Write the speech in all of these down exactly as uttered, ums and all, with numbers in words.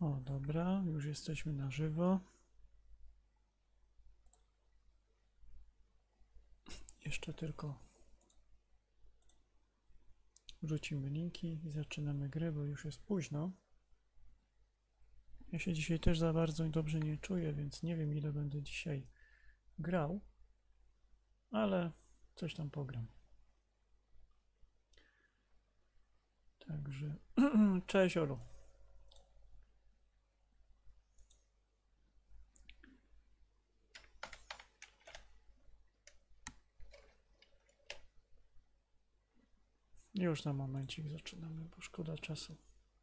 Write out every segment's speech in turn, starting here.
O, dobra, już jesteśmy na żywo. Jeszcze tylko wrzucimy linki i zaczynamy grę, bo już jest późno. Ja się dzisiaj też za bardzo dobrze nie czuję, więc nie wiem, ile będę dzisiaj grał, ale coś tam pogram. Także cześć, Olu. Już na momencik zaczynamy, bo szkoda czasu.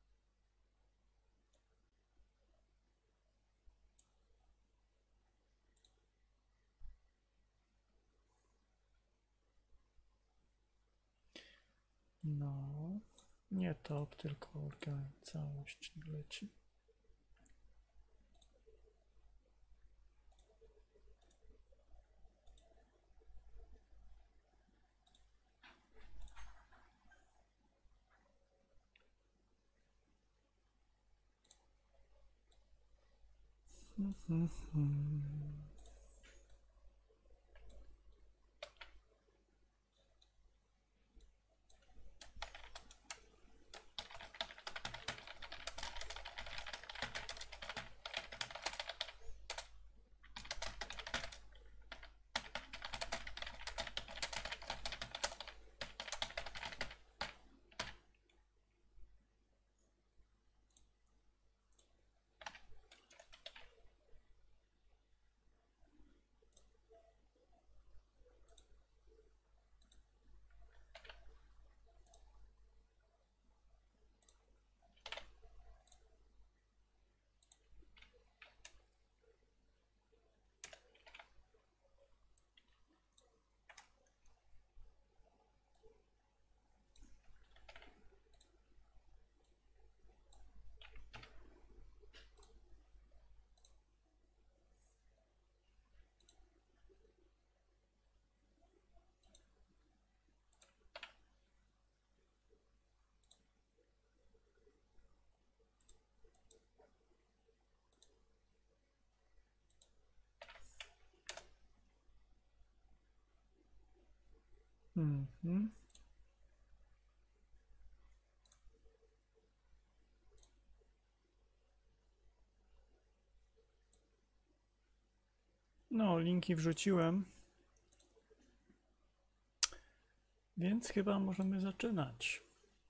No, nie top, tylko organ, całość leci. Mhm. No, linki wrzuciłem, więc chyba możemy zaczynać.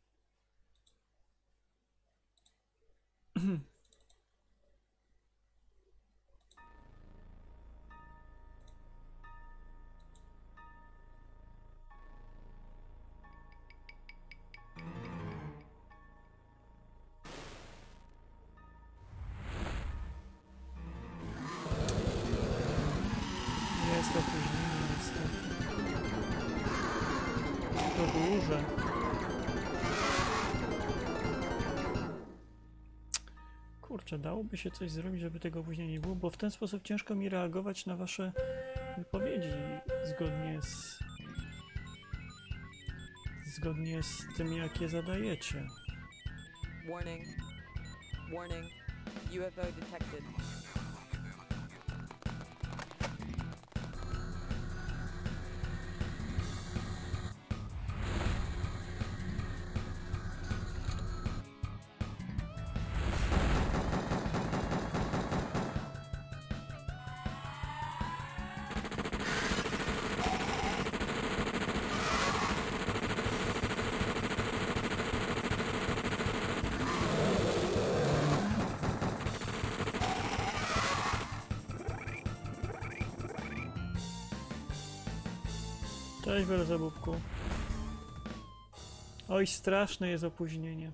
Jest opóźnienie niestety. To duże. Kurczę, dałoby się coś zrobić, żeby tego później nie było, bo w ten sposób ciężko mi reagować na wasze wypowiedzi zgodnie z zgodnie z tym, jakie zadajecie. Warning. Warning. U F O detected. Cześć, Belzebubku. Oj, straszne jest opóźnienie.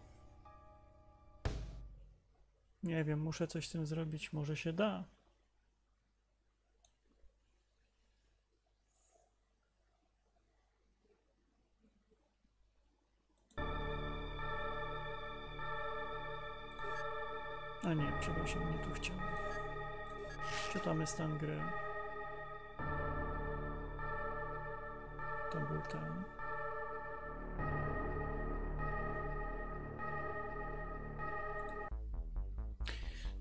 Nie wiem, muszę coś z tym zrobić, może się da. A nie, przepraszam, nie tu chciałem. Czytamy stan gry. To był ten.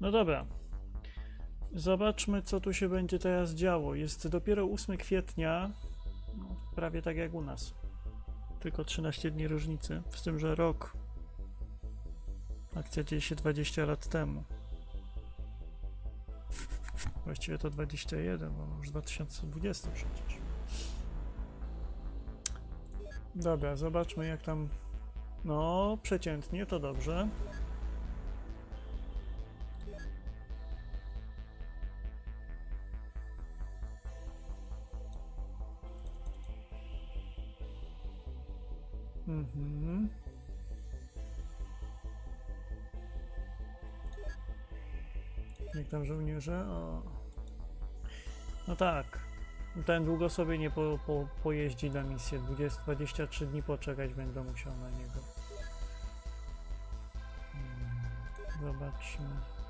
No dobra. Zobaczmy, co tu się będzie teraz działo. Jest dopiero ósmego kwietnia, no, prawie tak jak u nas. Tylko trzynaście dni różnicy, z tym, że rok. Akcja dzieje się dwadzieścia lat temu. Właściwie to dwadzieścia jeden, bo już dwa tysiące dwudziesty przecież. Dobra, zobaczmy jak tam... No, przeciętnie, to dobrze. Mhm. Jak tam żołnierze? O. No tak. Ten długo sobie nie po, po, pojeździ na misję. dwadzieścia, dwadzieścia trzy dni poczekać będę musiał na niego. Hmm. Zobaczmy.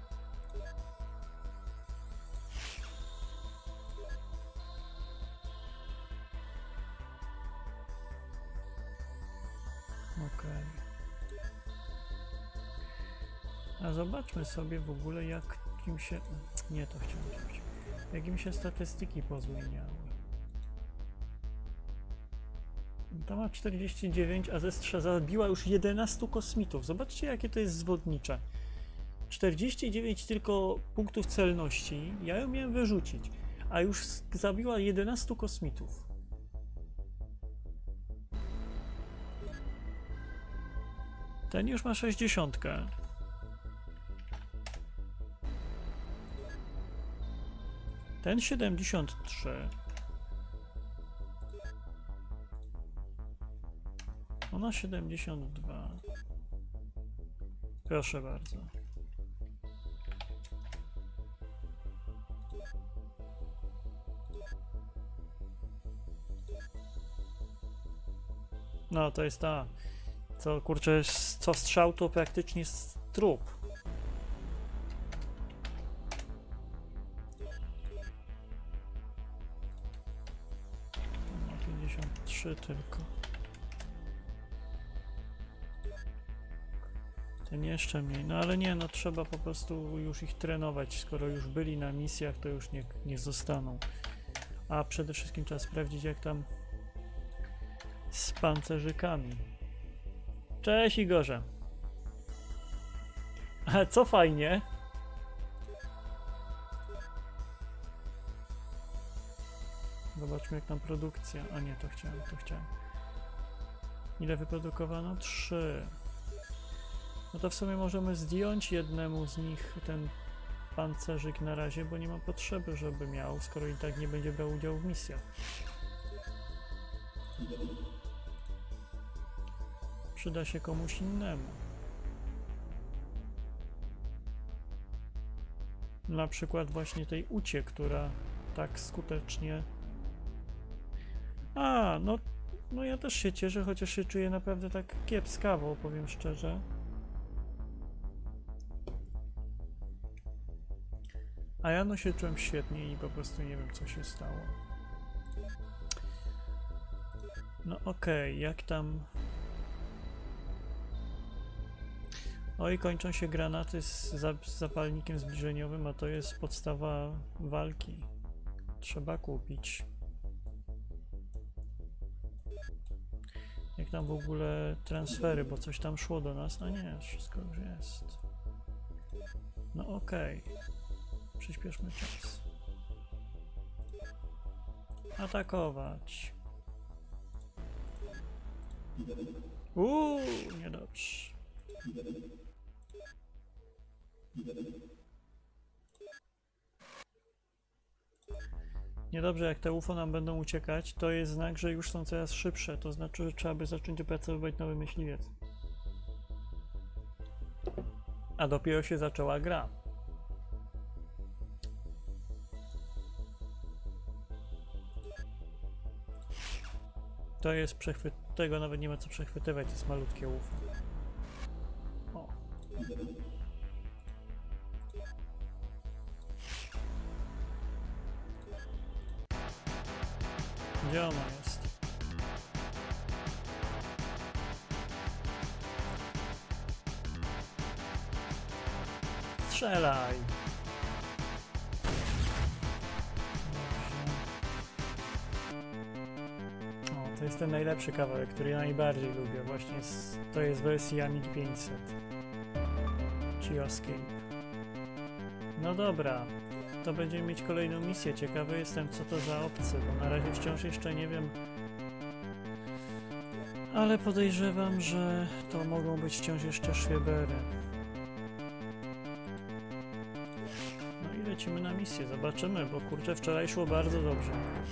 Okej. A zobaczmy sobie w ogóle jak im się... Nie, to chciałem powiedzieć. Jak im się statystyki pozmieniały. To ma czterdzieści dziewięć, a zestrza zabiła już jedenastu kosmitów. Zobaczcie jakie to jest zwodnicze. czterdzieści dziewięć tylko punktów celności. Ja ją miałem wyrzucić. A już zabiła jedenastu kosmitów. Ten już ma sześćdziesiąt. Ten siedemdziesiąt trzy. Ona siedemdziesiąt dwa. Proszę bardzo. No to jest ta. Co kurczę, co strzał to praktycznie jest trup. No pięćdziesiąt trzy tylko. Ten jeszcze mniej. No ale nie, no trzeba po prostu już ich trenować. Skoro już byli na misjach, to już niech, niech zostaną. A przede wszystkim trzeba sprawdzić jak tam z pancerzykami. Cześć Igorze. A co fajnie. Zobaczmy jak tam produkcja. A nie, to chciałem, to chciałem. Ile wyprodukowano? Trzy. No to w sumie możemy zdjąć jednemu z nich ten pancerzyk na razie, bo nie ma potrzeby, żeby miał, skoro i tak nie będzie brał udziału w misjach. Przyda się komuś innemu. Na przykład właśnie tej Ucie, która tak skutecznie... A, no, no ja też się cieszę, chociaż się czuję naprawdę tak kiepskawo, powiem szczerze. A ja no się czułem świetnie i po prostu nie wiem co się stało. No okej, okay, jak tam... Oj, kończą się granaty z, za, z zapalnikiem zbliżeniowym, a to jest podstawa walki. Trzeba kupić. Jak tam w ogóle transfery, bo coś tam szło do nas? A nie, wszystko już jest. No okej. Okay. Przyspieszmy czas. Atakować. Uuu, niedobrze. Niedobrze, jak te U F O nam będą uciekać, to jest znak, że już są coraz szybsze. To znaczy, że trzeba by zacząć opracowywać nowy myśliwiec. A dopiero się zaczęła gra. To jest przechwyt... Tego nawet nie ma co przechwytywać, to jest malutkie U F O. O. Gdzie ona jest? Strzelaj! Dobrze. O, to jest ten najlepszy kawałek, który ja najbardziej lubię. Właśnie z, to jest wersja Mig pięćset. Geoscape. No dobra. To będziemy mieć kolejną misję. Ciekawy jestem, co to za obcy, bo na razie wciąż jeszcze nie wiem. Ale podejrzewam, że to mogą być wciąż jeszcze szwiebery. No i lecimy na misję. Zobaczymy, bo kurczę, wczoraj szło bardzo dobrze.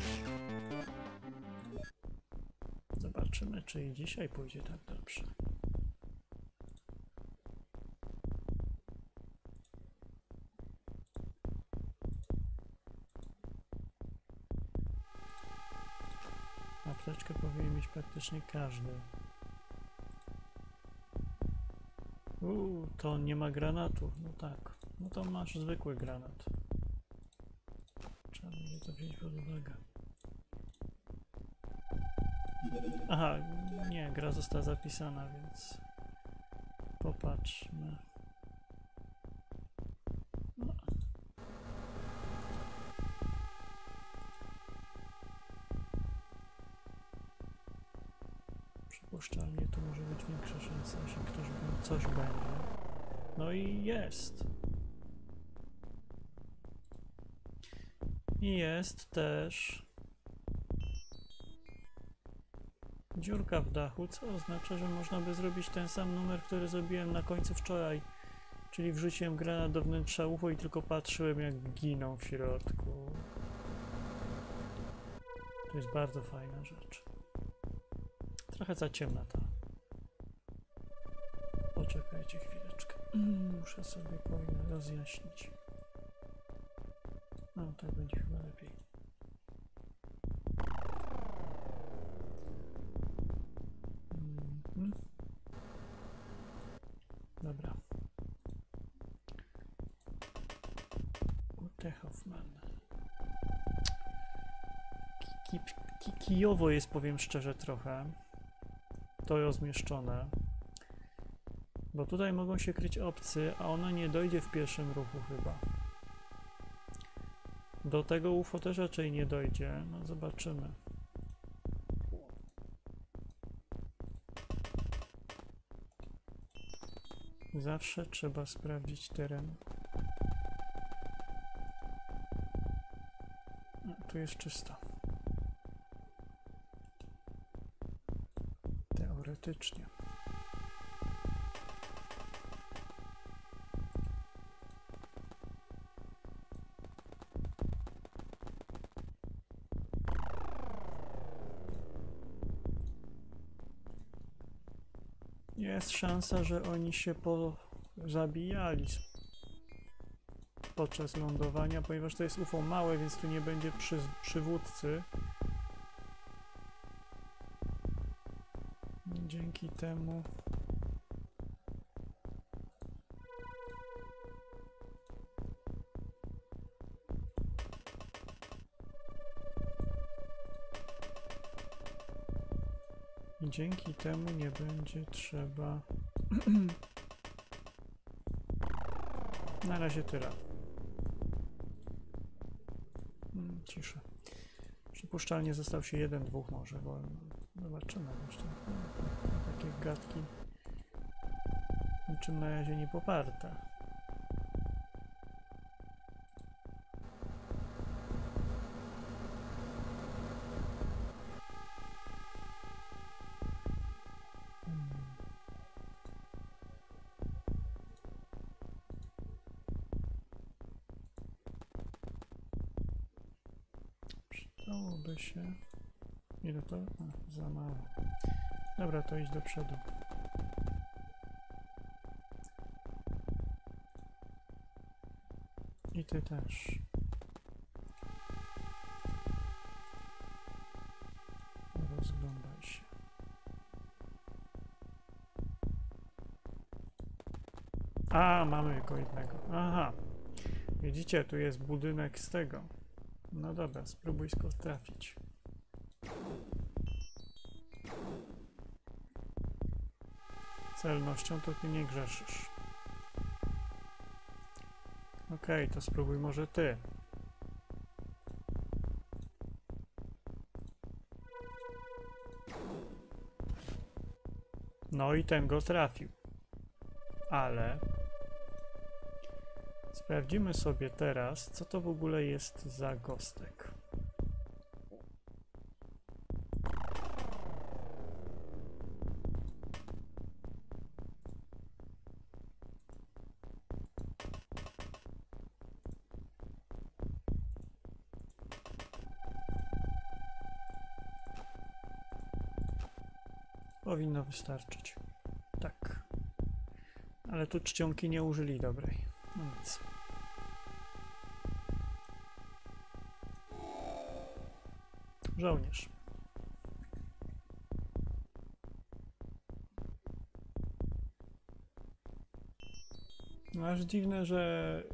Zobaczymy, czy i dzisiaj pójdzie tak dobrze. Apteczkę powinien mieć praktycznie każdy. Uuu, to nie ma granatu. No tak. No to masz zwykły granat. Trzeba będzie to wziąć pod uwagę. Aha, nie, gra została zapisana, więc popatrzmy. No. Przypuszczalnie tu może być większa szansa, że ktoś by, coś będzie. No i jest. I jest też dziurka w dachu, co oznacza, że można by zrobić ten sam numer, który zrobiłem na końcu wczoraj. Czyli wrzuciłem granat do wnętrza U F O i tylko patrzyłem, jak giną w środku. To jest bardzo fajna rzecz. Trochę za ciemna ta. Poczekajcie chwileczkę. Muszę sobie powinien rozjaśnić. No, tak będzie chyba lepiej. Mhm. Dobra. Ute Hoffman. Ki ki kijowo jest, powiem szczerze, trochę. To rozmieszczone. Bo tutaj mogą się kryć obcy, a ona nie dojdzie w pierwszym ruchu chyba. Do tego U F O też raczej nie dojdzie. No zobaczymy. Zawsze trzeba sprawdzić teren. No, tu jest czysto. Teoretycznie. Jest szansa, że oni się pozabijali podczas lądowania, ponieważ to jest U F O małe, więc tu nie będzie przy, przywódcy. Dzięki temu I dzięki temu nie będzie trzeba. Na razie tyle. Hmm, cisza. Przypuszczalnie został się jeden, dwóch może, bo zobaczymy jeszcze. No, takie gadki niczym na razie nie poparte. Przydałoby się. Ile to? A, za mało. Dobra, to idź do przodu. I ty też. Rozglądaj się. A, mamy go jednego. Aha. Widzicie, tu jest budynek z tego. No dobra, spróbuj skąd trafić. Celnością to ty nie grzeszysz. Okej, to spróbuj może ty. No i ten go trafił. Ale sprawdzimy sobie teraz, co to w ogóle jest za gostek. Powinno wystarczyć. Tak. Ale tu czcionki nie użyli dobrej. No nic. Żołnierz. No aż dziwne, że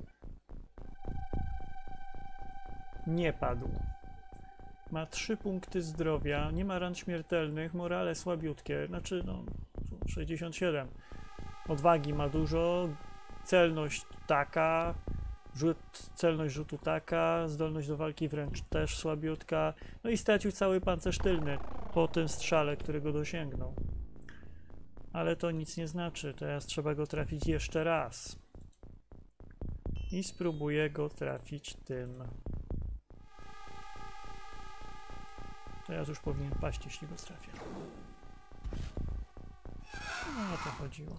nie padł. Ma trzy punkty zdrowia, nie ma ran śmiertelnych, morale słabiutkie, znaczy no sześćdziesiąt siedem. Odwagi ma dużo, celność taka, rzut, celność rzutu taka, zdolność do walki wręcz też słabiutka, no i stracił cały pancerz tylny po tym strzale, którego dosięgnął. Ale to nic nie znaczy, teraz trzeba go trafić jeszcze raz. I spróbuję go trafić tym. Teraz już powinien paść, jeśli go trafię. No o to chodziło.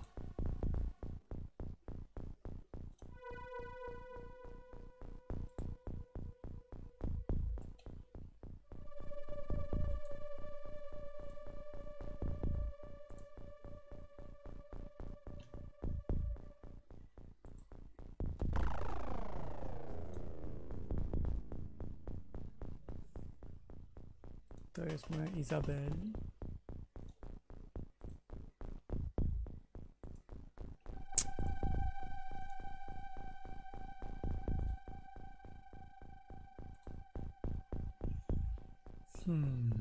To jest moja Izabel. Hmm.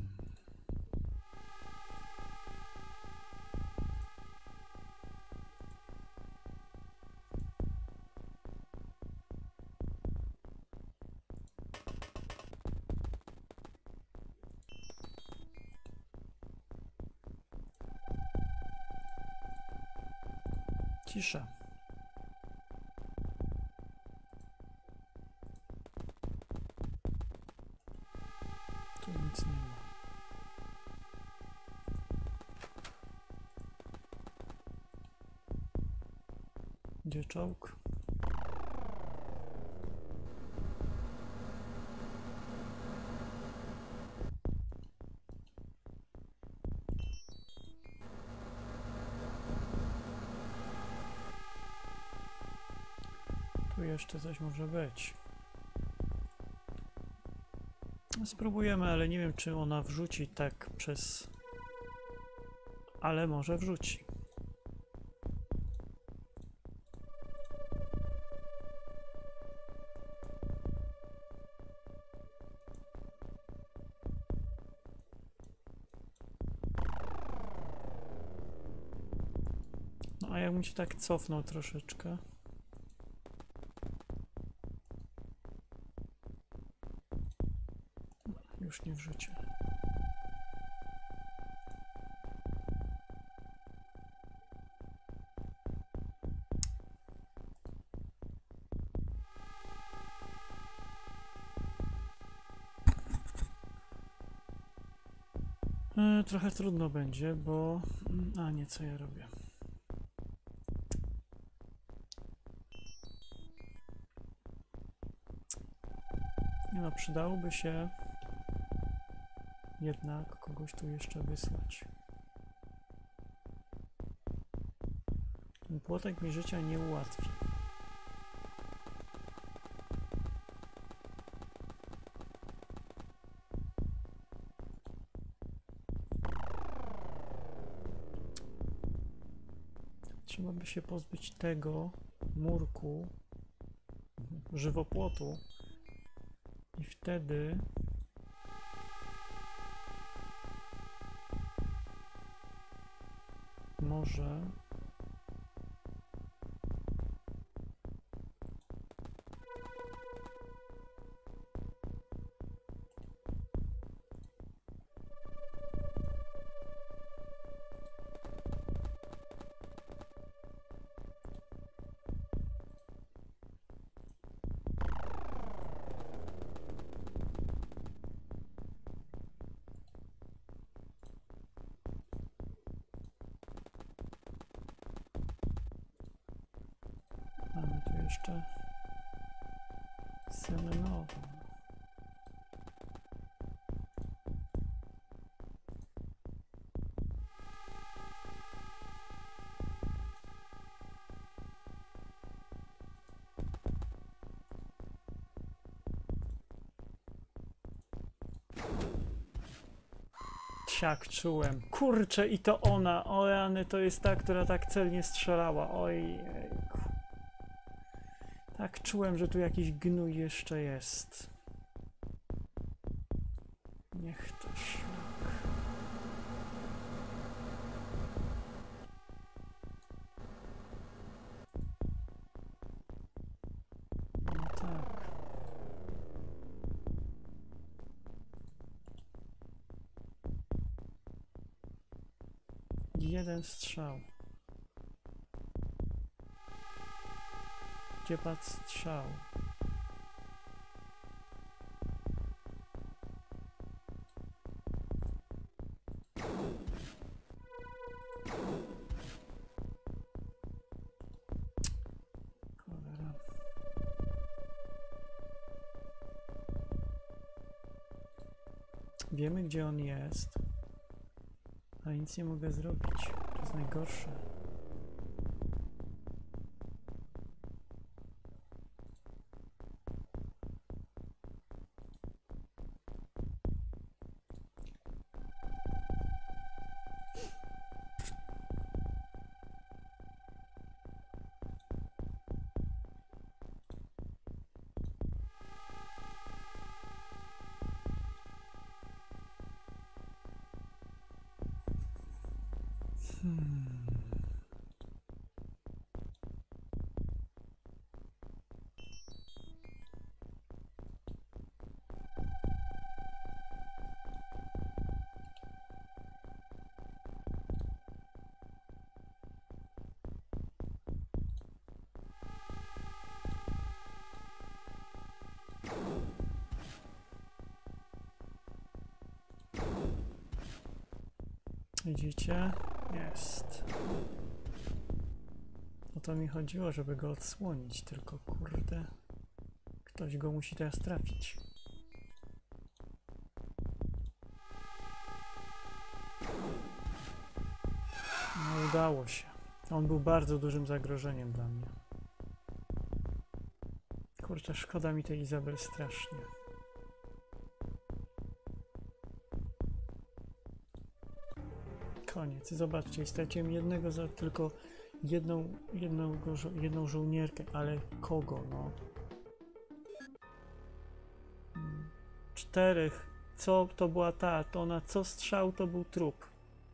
Cisza. Tu nic nie ma. Gdzie czołg? Tu jeszcze coś może być. Spróbujemy, ale nie wiem, czy ona wrzuci tak przez... Ale może wrzuci. No a jakbym się tak cofnął troszeczkę. Już nie wrzucił. E, trochę trudno będzie, bo... A nie, co ja robię? Nie no, przydałoby się jednak kogoś tu jeszcze wysłać. Ten płotek mi życia nie ułatwi. Trzeba by się pozbyć tego murku, żywopłotu i wtedy może jeszcze semenowo. Jak czułem. Kurczę, i to ona. O rany, to jest ta, która tak celnie strzelała. Ojejku. Tak czułem, że tu jakiś gnój jeszcze jest. Niech to szlak. No tak. Jeden strzał. Gdzie padł strzał? Cholera. Wiemy, gdzie on jest. Ale nic nie mogę zrobić. To jest najgorsze. Hmm. Widzicie? Jest. O to mi chodziło, żeby go odsłonić, tylko kurde. Ktoś go musi teraz trafić. No udało się. On był bardzo dużym zagrożeniem dla mnie. Kurczę, szkoda mi tej Izabel strasznie. Koniec. Zobaczcie, straciłem jednego, za tylko jedną, jedną, żo jedną żołnierkę, ale kogo, no? Czterech. Co to była ta? To ona co strzał, to był trup.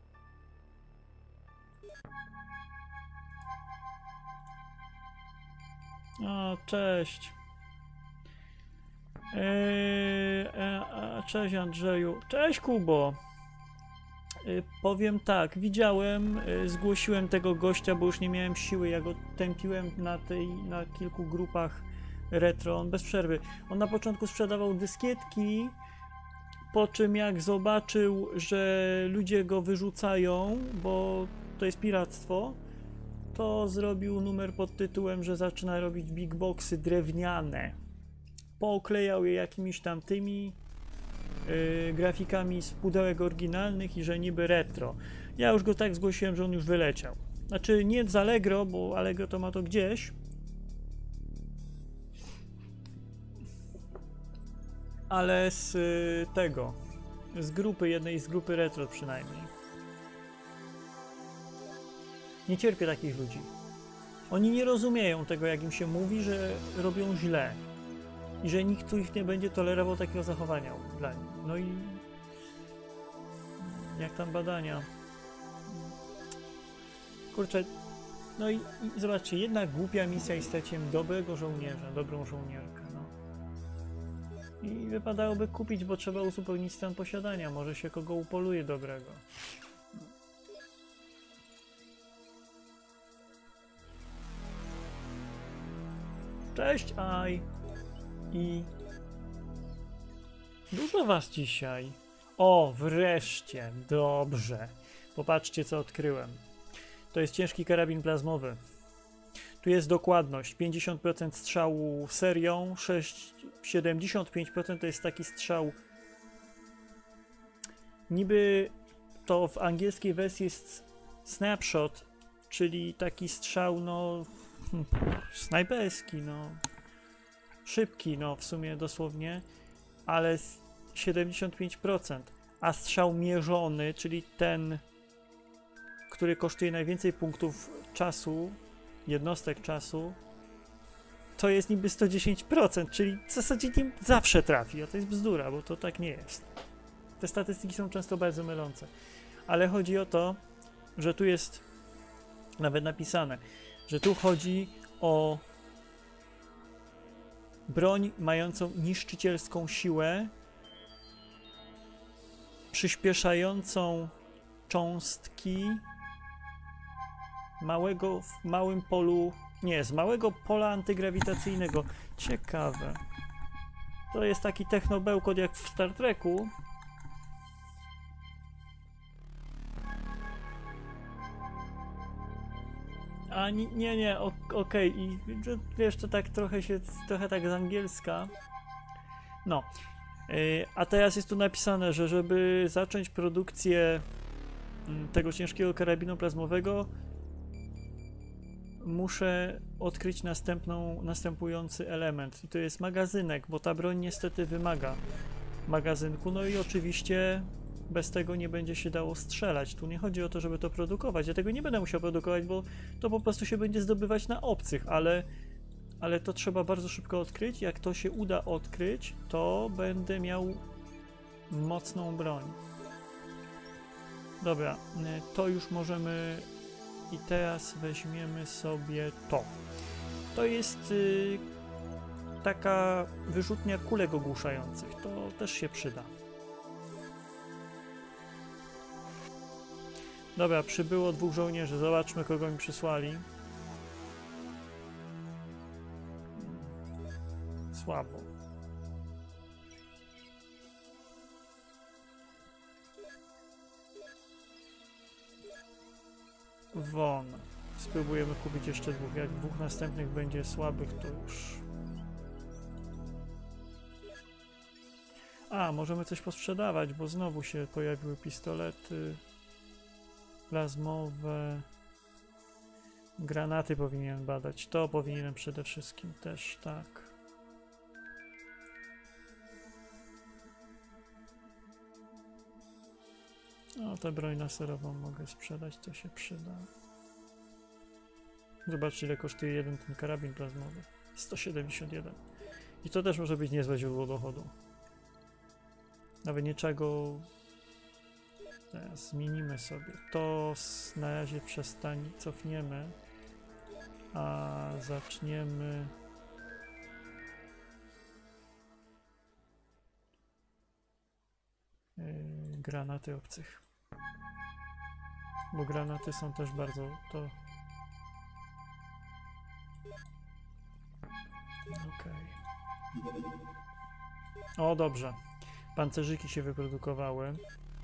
O, cześć. Eee, e, cześć Andrzeju. Cześć Kubo. Eee, powiem tak, widziałem, e, zgłosiłem tego gościa, bo już nie miałem siły, ja go tępiłem na, tej, na kilku grupach retro, on bez przerwy. On na początku sprzedawał dyskietki, po czym jak zobaczył, że ludzie go wyrzucają, bo to jest piractwo, to zrobił numer pod tytułem, że zaczyna robić big boxy drewniane. Pooklejał je jakimiś tam tymi yy, grafikami z pudełek oryginalnych i że niby retro. Ja już go tak zgłosiłem, że on już wyleciał. Znaczy nie z Allegro, bo Allegro to ma to gdzieś. Ale z y, tego, z grupy, jednej z grupy retro przynajmniej. Nie cierpię takich ludzi. Oni nie rozumieją tego, jak im się mówi, że robią źle. I że nikt tu ich nie będzie tolerował takiego zachowania dla nich. No i jak tam badania. Kurczę, no i, i zobaczcie, jedna głupia misja i straciłem dobrego żołnierza, dobrą żołnierkę, no. I wypadałoby kupić, bo trzeba uzupełnić stan posiadania, może się kogo upoluje dobrego. Cześć, Aj! I dużo was dzisiaj. O, wreszcie, dobrze. Popatrzcie, co odkryłem. To jest ciężki karabin plazmowy. Tu jest dokładność, pięćdziesiąt procent strzału serią, sześć, siedemdziesiąt pięć procent to jest taki strzał. Niby to w angielskiej wersji jest snapshot, czyli taki strzał, no, snajperski, no, szybki, no, w sumie dosłownie, ale siedemdziesiąt pięć procent, a strzał mierzony, czyli ten, który kosztuje najwięcej punktów czasu, jednostek czasu, to jest niby sto dziesięć procent, czyli w zasadzie nim zawsze trafi, a to jest bzdura, bo to tak nie jest. Te statystyki są często bardzo mylące, ale chodzi o to, że tu jest nawet napisane, że tu chodzi o broń mającą niszczycielską siłę, przyspieszającą cząstki małego, w małym polu, nie, z małego pola antygrawitacyjnego. Ciekawe. To jest taki technobełkot jak w Star Treku. A nie, nie, nie okej, okay. I wiesz, to tak trochę się, trochę tak z angielska. No. Yy, a teraz jest tu napisane, że żeby zacząć produkcję yy, tego ciężkiego karabinu plazmowego, muszę odkryć następną, następujący element. I to jest magazynek, bo ta broń niestety wymaga magazynku. No i oczywiście bez tego nie będzie się dało strzelać. Tu nie chodzi o to, żeby to produkować. Ja tego nie będę musiał produkować, bo to po prostu się będzie zdobywać na obcych, ale, ale to trzeba bardzo szybko odkryć. Jak to się uda odkryć, to będę miał mocną broń. Dobra, to już możemy... I teraz weźmiemy sobie to. To jest y, taka wyrzutnia kulek ogłuszających. To też się przyda. Dobra, przybyło dwóch żołnierzy. Zobaczmy, kogo mi przysłali. Słabo. Won. Spróbujemy kupić jeszcze dwóch. Jak dwóch następnych będzie słabych, to już... A, możemy coś posprzedawać, bo znowu się pojawiły pistolety plazmowe. Granaty powinienem badać. To powinienem przede wszystkim też, tak. No, tę broń laserową mogę sprzedać, to się przyda. Zobaczcie, ile kosztuje jeden ten karabin plazmowy. sto siedemdziesiąt jeden. I to też może być niezłe źródło dochodu. Nawet nie trzeba go... Teraz zmienimy sobie. To na razie przestań, cofniemy. A zaczniemy... Yy, granaty obcych. Bo granaty są też bardzo... to... Okej. Okay. O, dobrze. Pancerzyki się wyprodukowały.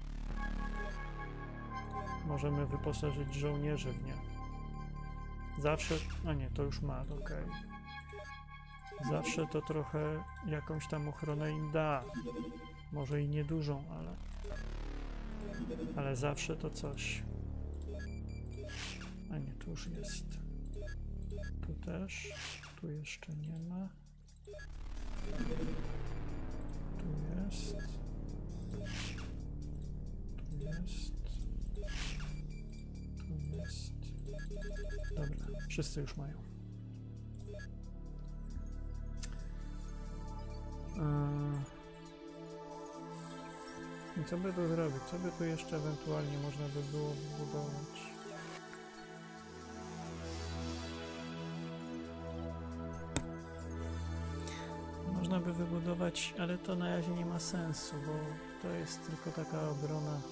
Możemy wyposażyć żołnierzy w nie. Zawsze... A nie, to już ma, okej. Okay. Zawsze to trochę jakąś tam ochronę im da. Może i niedużą, ale... Ale zawsze to coś. A nie, tu już jest. Tu też. Tu jeszcze nie ma. Tu jest. Tu jest. Tu jest. Dobra, wszyscy już mają. I co by tu zrobić? Co by tu jeszcze ewentualnie można by było wybudować? Można by wybudować, ale to na razie nie ma sensu, bo to jest tylko taka obrona.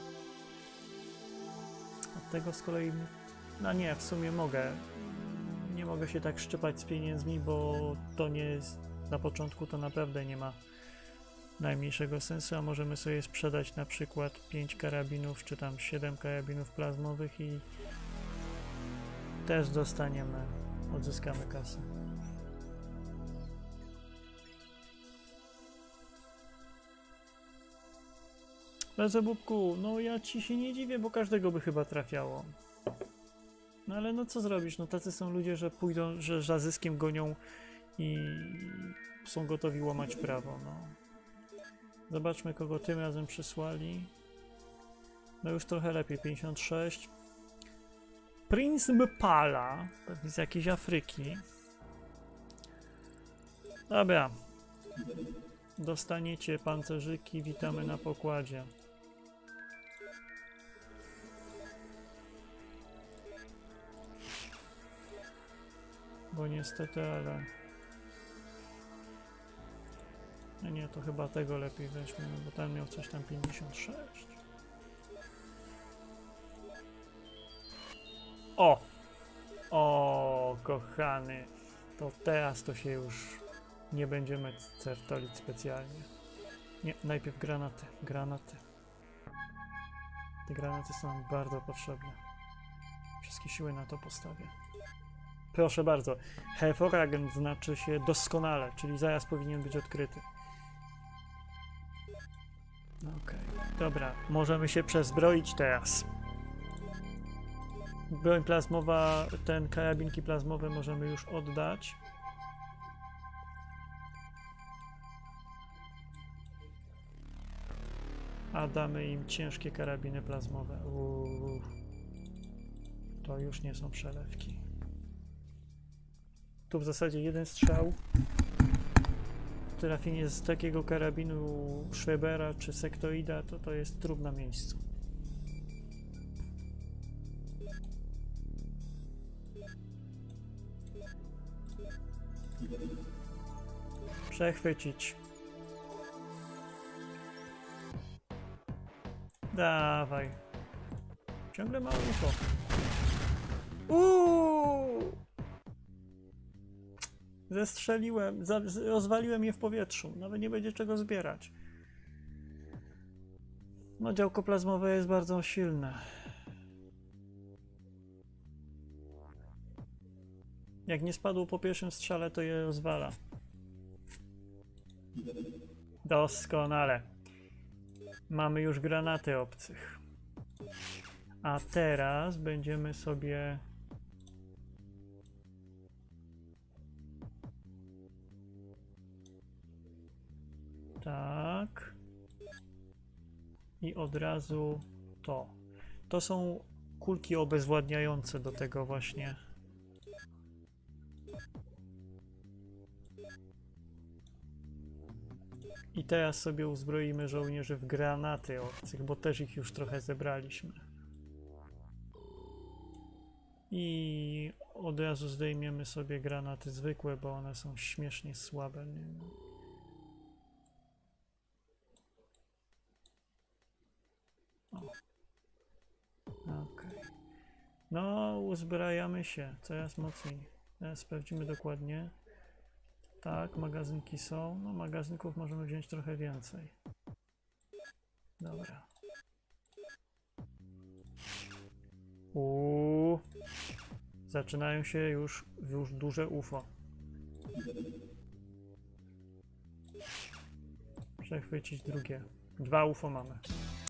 Od tego z kolei... No nie, w sumie mogę. Nie mogę się tak szczypać z pieniędzmi, bo to nie jest... Na początku to naprawdę nie ma najmniejszego sensu, a możemy sobie sprzedać na przykład pięć karabinów, czy tam siedem karabinów plazmowych i też dostaniemy odzyskamy kasę. Bezobubku, no ja ci się nie dziwię, bo każdego by chyba trafiało. No ale no co zrobisz? No tacy są ludzie, że pójdą, że za zyskiem gonią i są gotowi łamać prawo, no. Zobaczmy, kogo tym razem przysłali. No już trochę lepiej, pięćdziesiąt sześć. Prince Mpala, pewnie z jakiejś Afryki. Dobra. Dostaniecie pancerzyki, witamy na pokładzie. Bo niestety, ale... No nie, to chyba tego lepiej weźmiemy, bo ten miał coś tam pięćdziesiąt sześć. O! O, kochany. To teraz to się już nie będziemy certolić specjalnie. Nie, najpierw granaty. Granaty. Te granaty są nam bardzo potrzebne. Wszystkie siły na to postawię. Proszę bardzo. Hervorragend znaczy się doskonale, czyli zaraz powinien być odkryty. Okej, okay. Dobra, możemy się przezbroić teraz. Broń plazmowa, ten karabinki plazmowe możemy już oddać. A damy im ciężkie karabiny plazmowe. Uuu. To już nie są przelewki. Tu w zasadzie jeden strzał. Trafienie z takiego karabinu Schrebera czy Sektoida to to jest trup na miejscu. Przechwycić. Dawaj. Ciągle mało ucho. Uuu! Zestrzeliłem, za, rozwaliłem je w powietrzu. Nawet nie będzie czego zbierać. No, działko plazmowe jest bardzo silne. Jak nie spadło po pierwszym strzale, to je rozwala. Doskonale. Mamy już granaty obcych. A teraz będziemy sobie... Tak. I od razu to. To są kulki obezwładniające do tego właśnie. I teraz sobie uzbroimy żołnierzy w granaty obcych, bo też ich już trochę zebraliśmy. I od razu zdejmiemy sobie granaty zwykłe, bo one są śmiesznie słabe. Nie? Okej. Okay. No, uzbrajamy się coraz mocniej. Teraz sprawdzimy dokładnie. Tak, magazynki są. No, magazynków możemy wziąć trochę więcej. Dobra. Uuu. Zaczynają się już, już duże U F O. Przechwycić drugie. Dwa U F O mamy.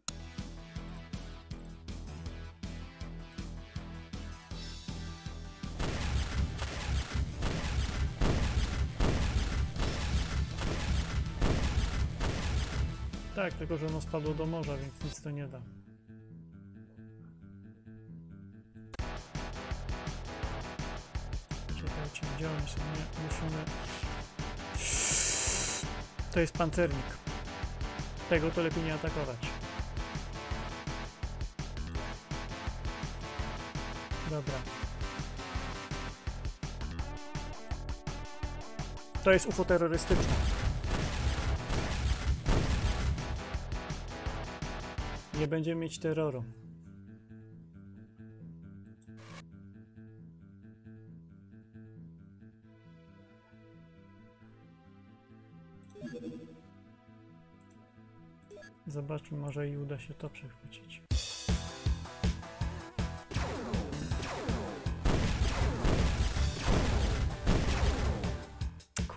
Tak, tylko że ono spadło do morza, więc nic to nie da. Czekajcie, gdzie oni są? Nie, musimy... To jest pancernik. Tego to lepiej nie atakować. Dobra. To jest U F O terrorystyczne. Nie będziemy mieć terroru. Zobaczmy, może i uda się to przechwycić.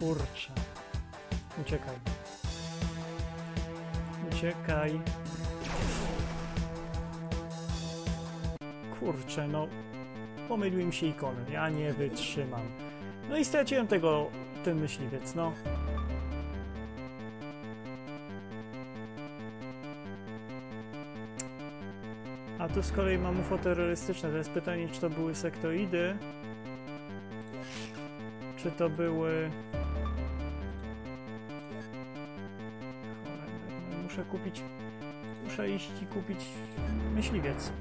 Kurczę. Uciekaj. Uciekaj. Kurczę, no. Pomyliły mi się ikony. Ja nie wytrzymam. No i straciłem tego, ten myśliwiec, no. A tu z kolei mam U F O terrorystyczne. To jest pytanie, czy to były sektoidy, czy to były... Cholera, muszę kupić... Muszę iść i kupić myśliwiec.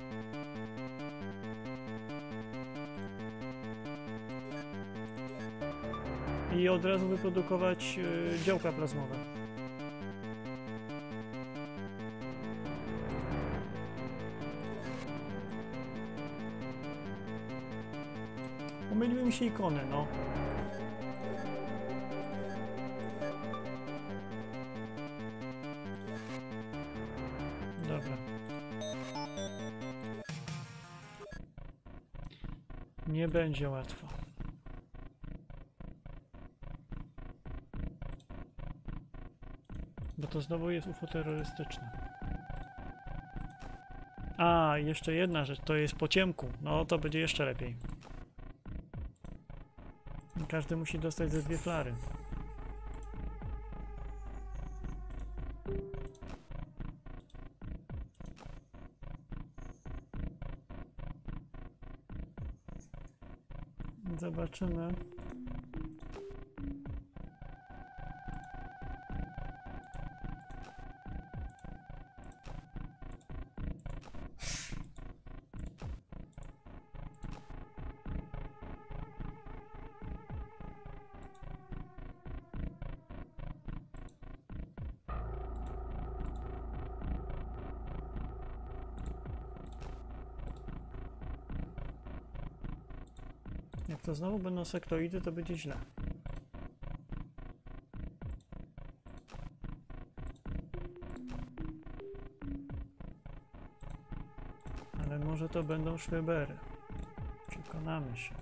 I od razu wyprodukować yy, działka plazmowe. Pomyliły mi się ikony, no. Dobra. Nie będzie łatwo. Bo to znowu jest U F O terrorystyczne. A, jeszcze jedna rzecz, to jest po ciemku. No to będzie jeszcze lepiej. Każdy musi dostać ze dwie flary. Zobaczymy. Jak to znowu będą sektoidy, to będzie źle. Ale może to będą szwebery. Przekonamy się.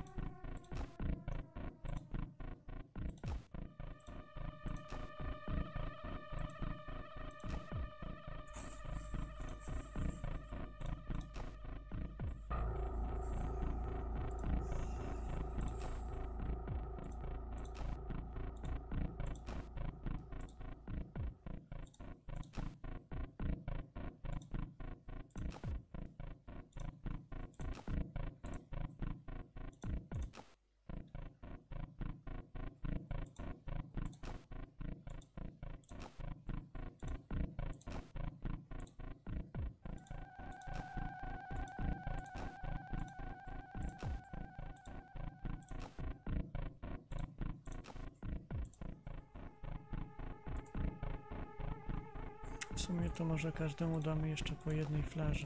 W sumie to może każdemu damy jeszcze po jednej flarze.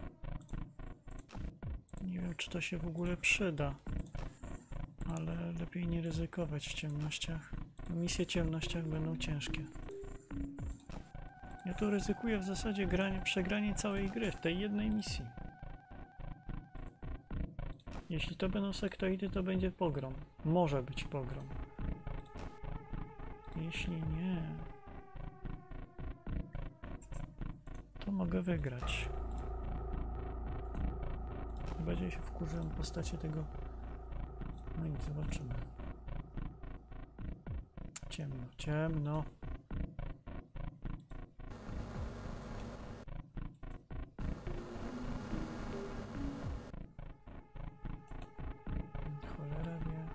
Nie wiem, czy to się w ogóle przyda, ale lepiej nie ryzykować w ciemnościach. Misje w ciemnościach będą ciężkie. Ja tu ryzykuję w zasadzie granie, przegranie całej gry w tej jednej misji. Jeśli to będą sektoidy, to będzie pogrom. Może być pogrom. Jeśli nie, to mogę wygrać. Bardziej się wkurzyłem w postaci tego. No i zobaczymy. Ciemno, ciemno. Cholera wie.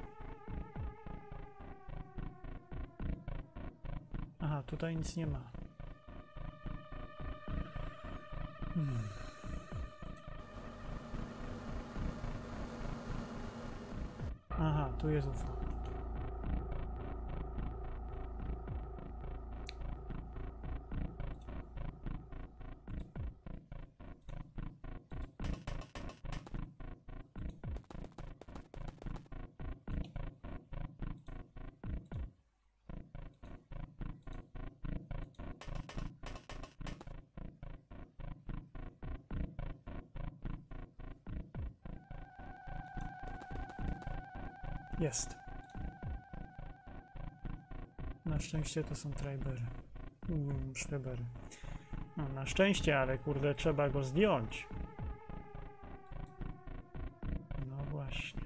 Aha, tutaj nic nie ma. Hmm. Aha, tu jest U F O. Jest. Na szczęście to są trajbery. Mm, szwebery. No na szczęście, ale kurde, trzeba go zdjąć. No właśnie.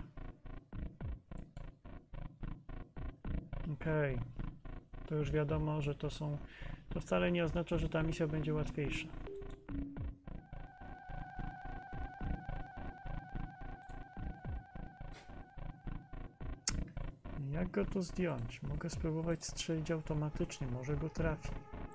Okej. Okay. To już wiadomo, że to są... To wcale nie oznacza, że ta misja będzie łatwiejsza. Jak go tu zdjąć? Mogę spróbować strzelić automatycznie, może go trafi.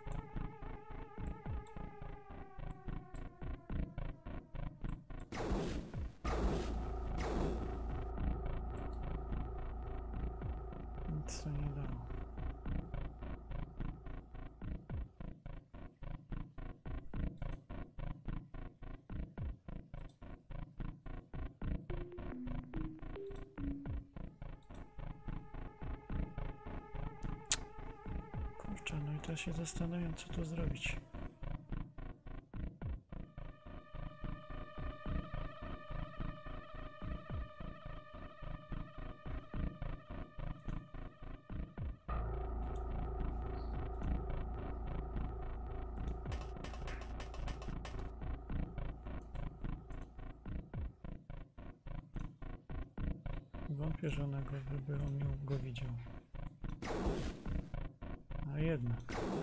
Nic to nie dało. No i teraz się zastanawiam, co tu zrobić. Wątpię, że ona go by on go widział. A jednak.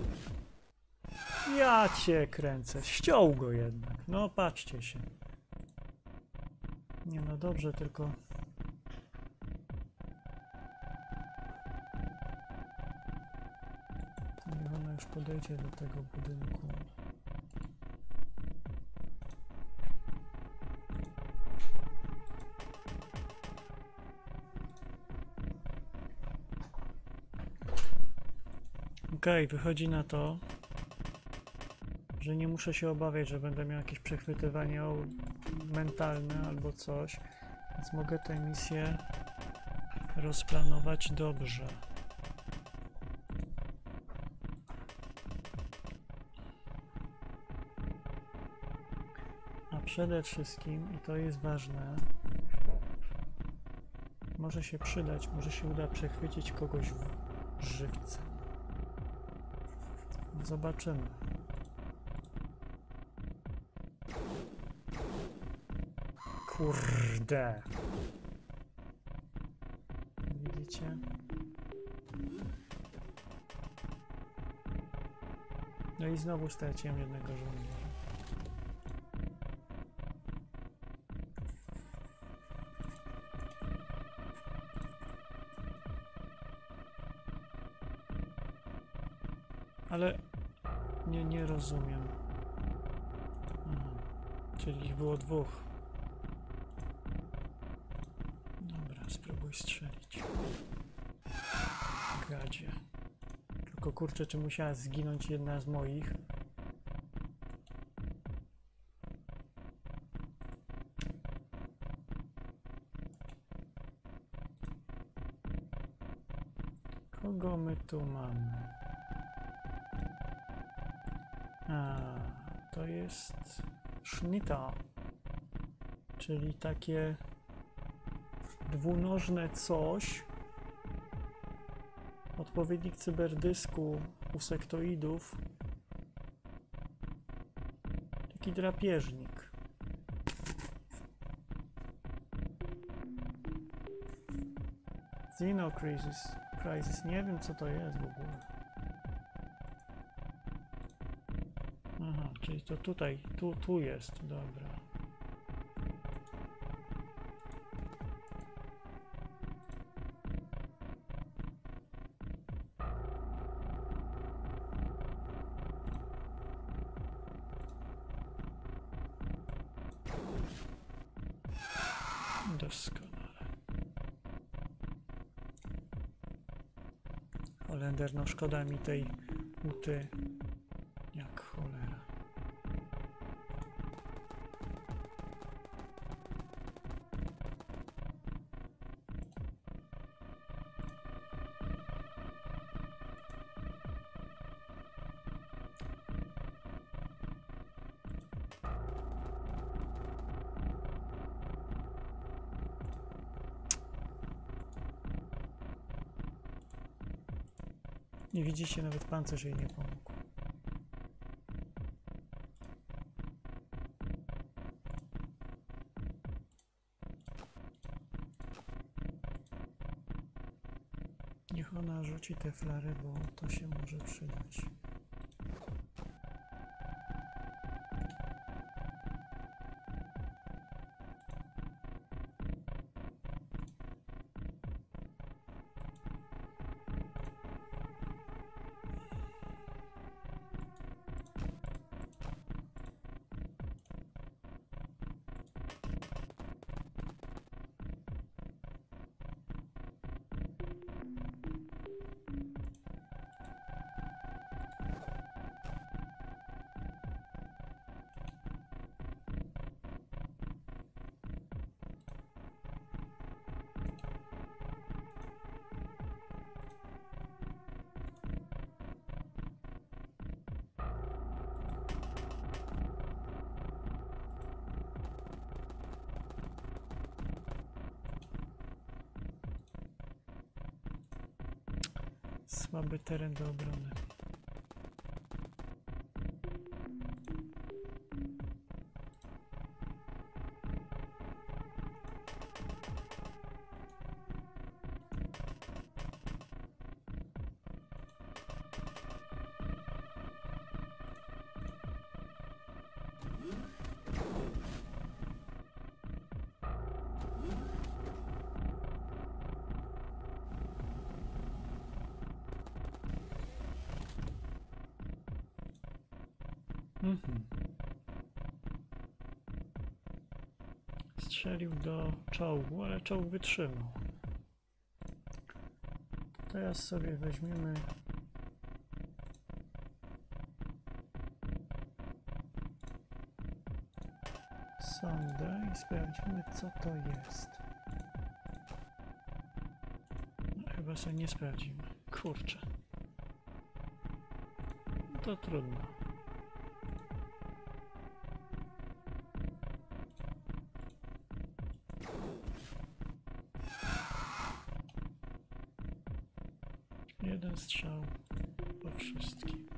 Ja cię kręcę. Ściął go jednak. No patrzcie się. Nie no dobrze, tylko... To niech ona już podejdzie do tego budynku. Okej, okay, wychodzi na to, że nie muszę się obawiać, że będę miał jakieś przechwytywanie mentalne albo coś, więc mogę tę misję rozplanować dobrze. A przede wszystkim, i to jest ważne, może się przydać, może się uda przechwycić kogoś w żywcem. Zobaczymy. Kurde. Widzicie? No i znowu straciłem jednego żołnierza. Ale nie, nie rozumiem. Aha. Czyli ich było dwóch. Dobra, spróbuj strzelić. Gadzie. Tylko kurczę, czy musiała zginąć jedna z moich? Kogo my tu mamy? A, to jest Schnitter, czyli takie dwunożne coś, odpowiednik cyberdysku u sektoidów, taki drapieżnik. Xeno Crisis, Crisis, nie wiem co to jest w ogóle. Aha, czyli to tutaj, tu, tu jest, dobra. Doskonale. Holender, no szkoda mi tej uty. Jak cholera. I widzicie, nawet pancerz jej nie pomógł. Niech ona rzuci te flary, bo to się może przydać. Słaby teren do obrony. Mhm. Strzelił do czołgu, ale czołg wytrzymał. Teraz sobie weźmiemy sondę i sprawdzimy, co to jest. No, chyba sobie nie sprawdzimy. Kurczę. No to trudno. Jeden strzał po wszystkim.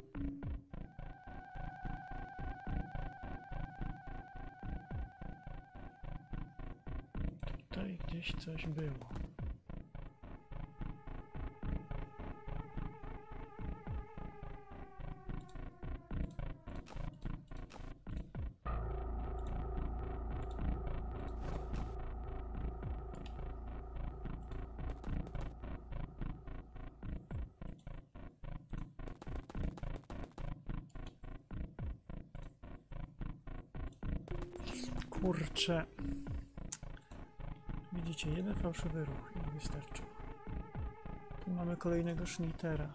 Tutaj gdzieś coś było. Kurczę. Widzicie, jeden fałszywy ruch i wystarczył. Tu mamy kolejnego Schnittera.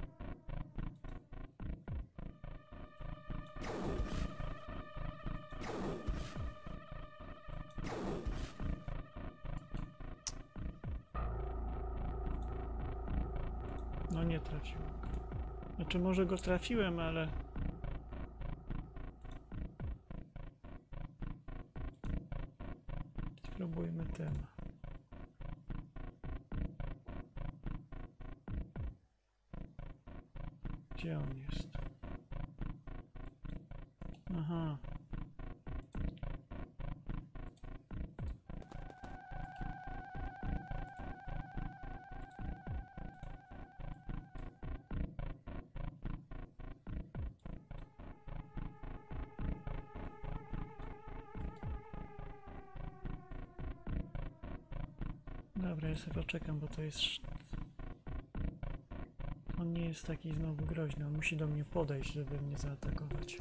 No nie trafiłem go. Znaczy może go trafiłem, ale... Spróbujmy ten. Gdzie on jest? Aha. Dobra, ja sobie poczekam, bo to jest... On nie jest taki znowu groźny, on musi do mnie podejść, żeby mnie zaatakować.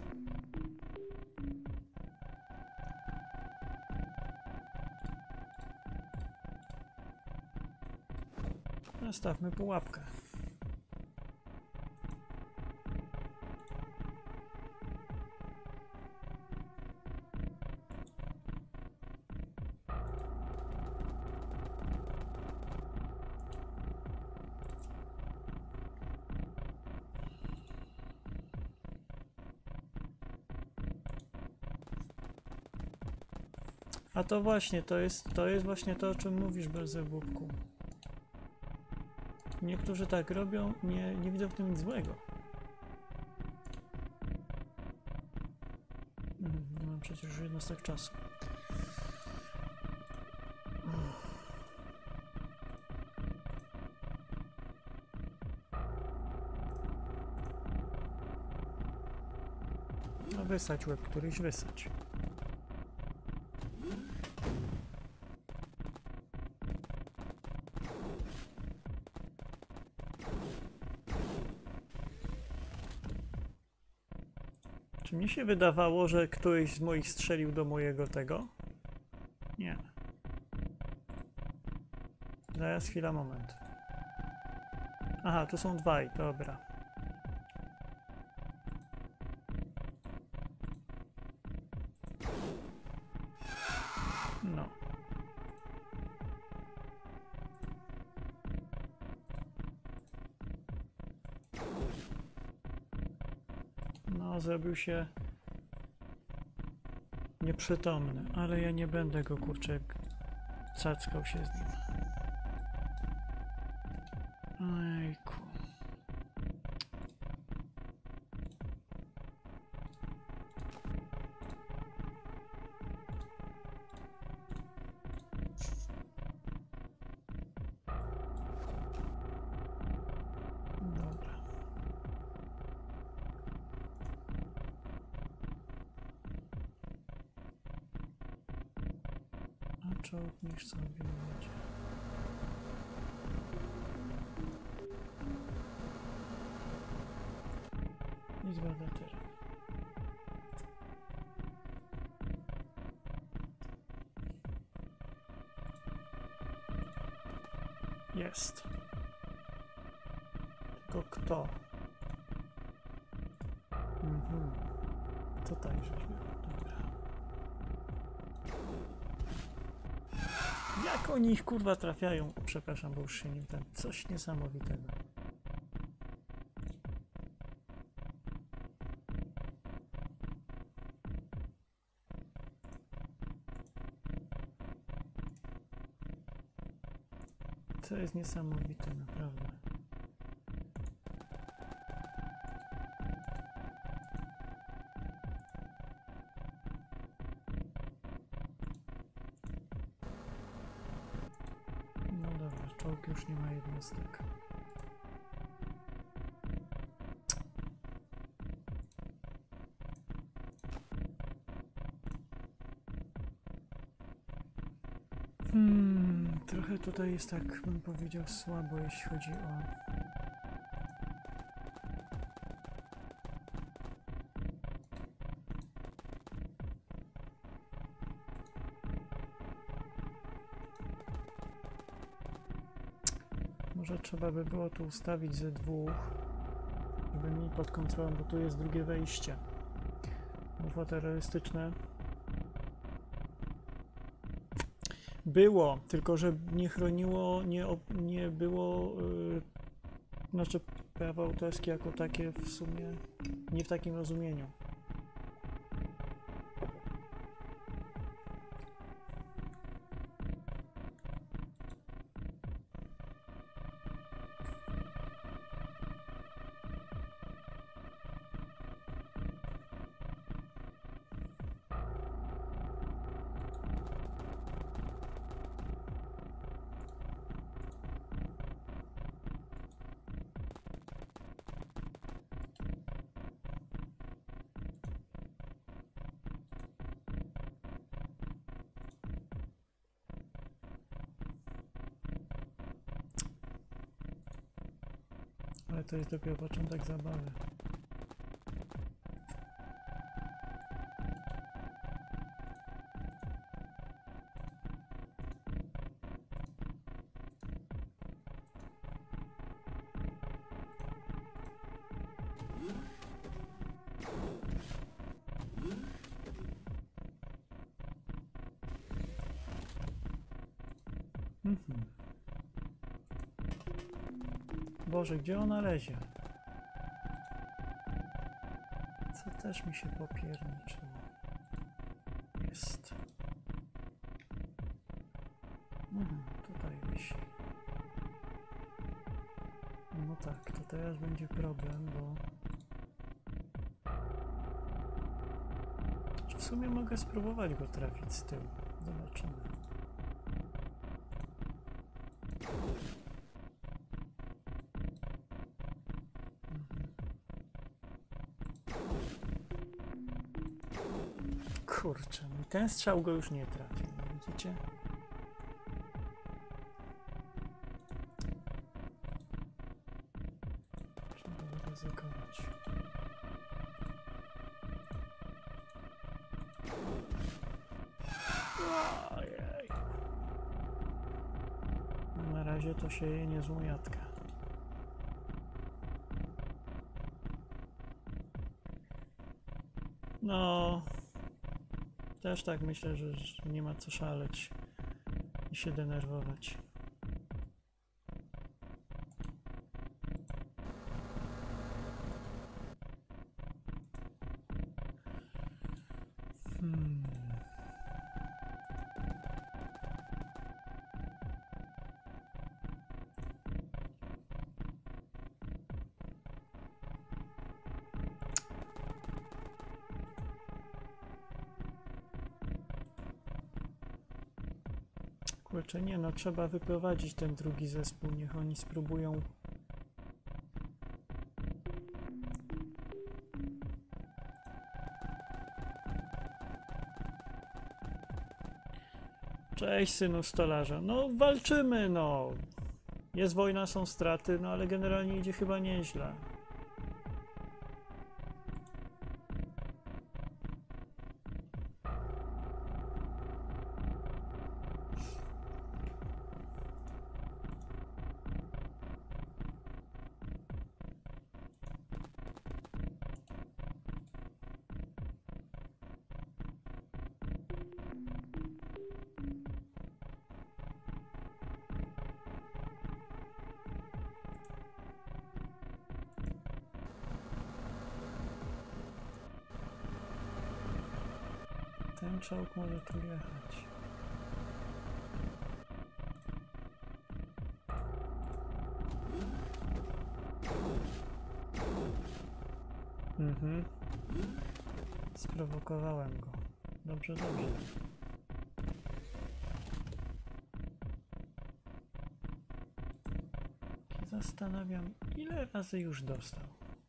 Nastawmy pułapkę. A to właśnie, to jest, to jest właśnie to, o czym mówisz, Belzebubku. Niektórzy tak robią, nie, nie widzą w tym nic złego. Mhm, nie mam przecież już jednostek czasu. No wysać łeb któryś, wysać. Czy mnie się wydawało, że któryś z moich strzelił do mojego tego? Nie. Zaraz, chwila, moment. Aha, tu są dwaj, dobra. No. No, zrobił się nieprzytomny, ale ja nie będę go, kurczę, cackał się z nim. Ojku. Dobra. A czołg niech sobie jedzie. I zbada teren. Jest. Tylko kto? Mhm. Tutaj żeśmy. Dobra. Jak oni ich kurwa trafiają? O, przepraszam, bo już się nim ten. Coś niesamowitego. To jest niesamowite, naprawdę. No dobra, czołg już nie ma jednostek. Hmm, trochę tutaj jest, tak bym powiedział, słabo, jeśli chodzi o... Może trzeba by było tu ustawić ze dwóch, żeby mieli pod kontrolą, bo tu jest drugie wejście. U f o terrorystyczne. Było, tylko że nie chroniło, nie, nie było, yy, znaczy prawa autorskie jako takie w sumie nie w takim rozumieniu. Ale to jest dopiero początek zabawy. Mhm. Boże, gdzie ona lezie? Co też mi się popierniczyło. Jest. Mhm, tutaj wisi. tak, to teraz będzie problem, bo... W sumie mogę spróbować go trafić z tyłu. Zobaczymy. Kurczę, no ten strzał go już nie trafił, widzicie? Trzeba ryzykować. Ojej. No na razie to sieje niezłą jatkę. No... Też tak myślę, że nie ma co szaleć i się denerwować. Hmm. Kurczę, nie no, trzeba wyprowadzić ten drugi zespół, niech oni spróbują. Cześć, synu stolarza. No walczymy, no. Jest wojna, są straty, no ale generalnie idzie chyba nieźle. Ten czołg może tu jechać. Mhm. Sprowokowałem go. Dobrze, dobrze. Się zastanawiam, ile razy już dostał.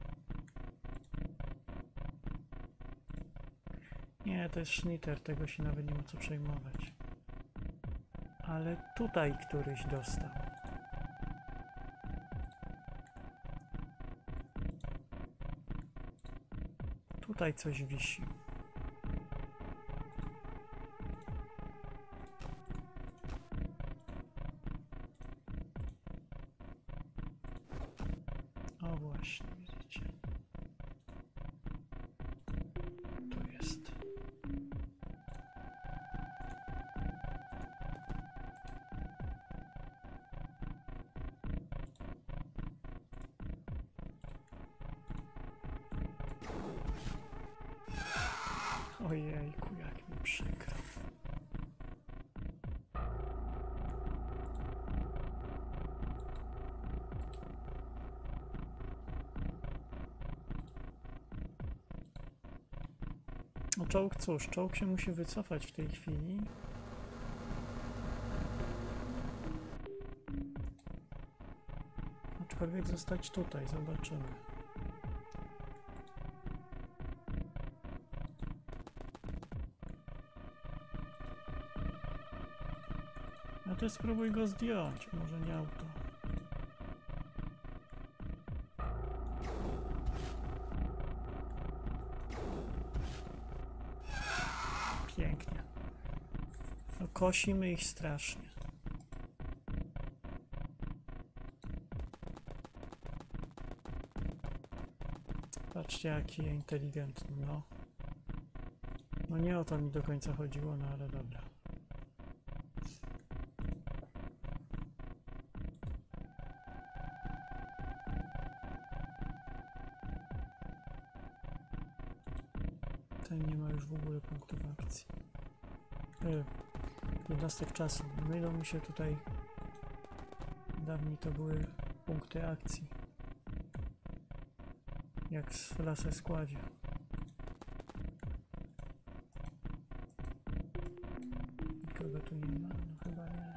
Nie, to jest Schnitter, tego się nawet nie ma co przejmować. Ale tutaj któryś dostał. Tutaj coś wisi. O właśnie, widzicie. Tu jest. Ojejku, jak mi przykro. No czołg, cóż, czołg się musi wycofać w tej chwili. Aczkolwiek zostać tutaj, zobaczymy. No to spróbuj go zdjąć, może nie auto. Pięknie. No kosimy ich strasznie. Patrzcie, jaki inteligentny, no. No nie o to mi do końca chodziło, no ale dobra. Ten nie ma już w ogóle punktów akcji. Yy, jednostek czasu. Mylą mi się tutaj. Dawniej to były punkty akcji. Jak w lasy składzie. Nikogo tu nie ma? No chyba nie.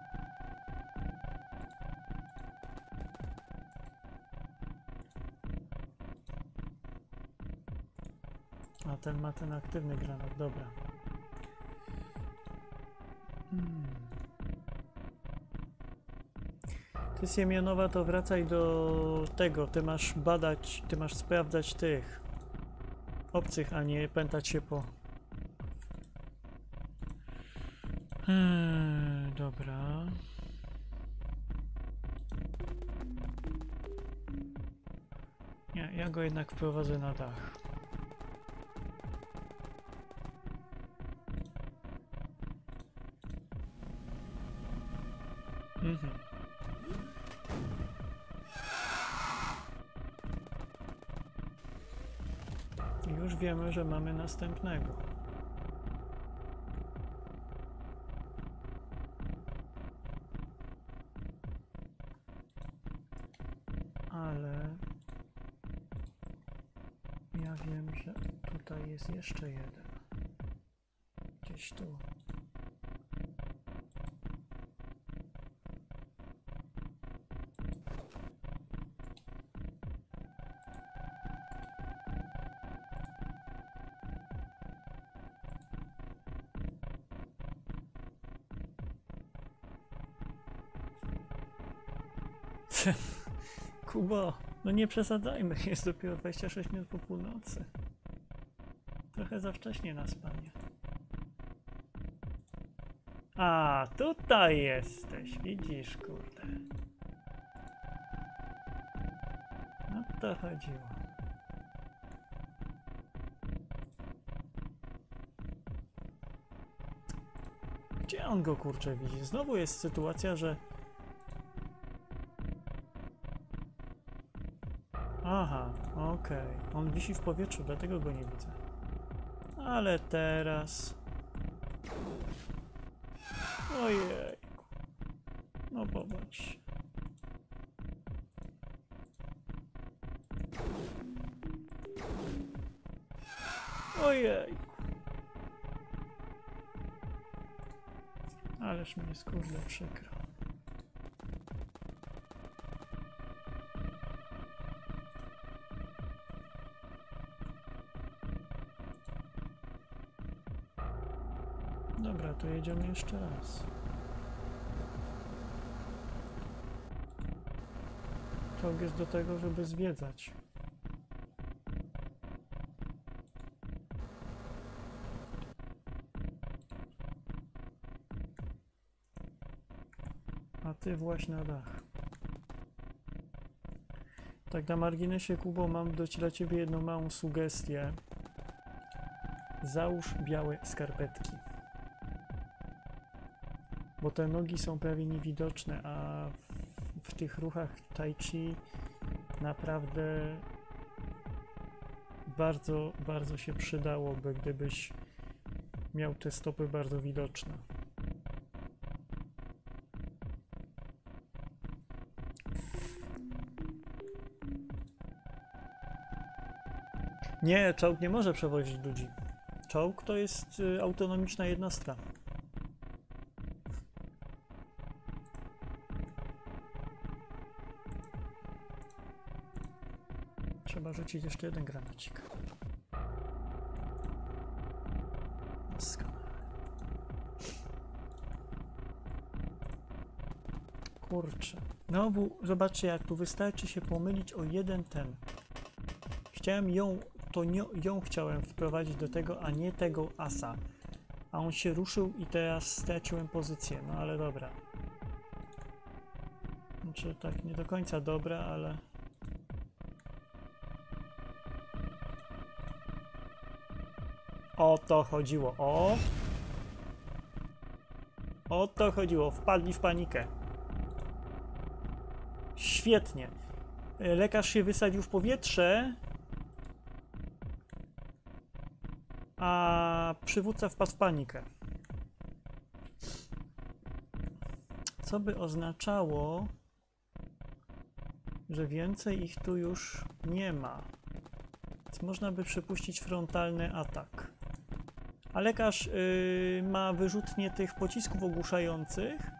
A ten ma ten aktywny granat, dobra. Hmm. Ty Siemianowa, to wracaj do tego, ty masz badać, ty masz sprawdzać tych obcych, a nie pętać się po... Hmm, dobra. Nie, ja go jednak wprowadzę na dach. Mhm. Już wiemy, że mamy następnego. Ale ja wiem, że tutaj jest jeszcze jeden. Gdzieś tu. Kuba, no nie przesadzajmy, jest dopiero dwadzieścia sześć minut po północy. Trochę za wcześnie na spanie. A, tutaj jesteś, widzisz, kurde. No to chodziło. Gdzie on go, kurczę, widzi? Znowu jest sytuacja, że... Aha, okej. Okay. On wisi w powietrzu, dlatego go nie widzę. Ale teraz... Ojej. No popatrz. Ojej. Ależ mnie skurde przykro. Dobra, to jedziemy jeszcze raz. Czołg jest do tego, żeby zwiedzać. A ty właśnie na dach. Tak na marginesie, Kubo, mam do dla ciebie jedną małą sugestię. Załóż białe skarpetki. Bo te nogi są prawie niewidoczne, a w, w tych ruchach tai chi naprawdę bardzo, bardzo się przydałoby, gdybyś miał te stopy bardzo widoczne. Nie, czołg nie może przewozić ludzi. Czołg to jest y, autonomiczna jednostka. Trzeba rzucić jeszcze jeden granacik. Doskonale. Kurczę. No, bo zobaczcie, jak tu wystarczy się pomylić o jeden ten. Chciałem ją, to nie, ją chciałem wprowadzić do tego, a nie tego asa. A on się ruszył i teraz straciłem pozycję. No ale dobra. Znaczy tak nie do końca dobra, ale... O to chodziło, o! O to chodziło, wpadli w panikę. Świetnie. Lekarz się wysadził w powietrze, a przywódca wpadł w panikę. Co by oznaczało, że więcej ich tu już nie ma. Więc można by przypuścić frontalny atak. A lekarz yy, ma wyrzutnie tych pocisków ogłuszających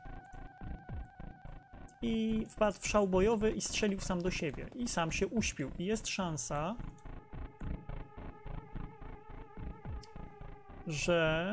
i wpadł w szał bojowy i strzelił sam do siebie. I sam się uśpił. I jest szansa, że...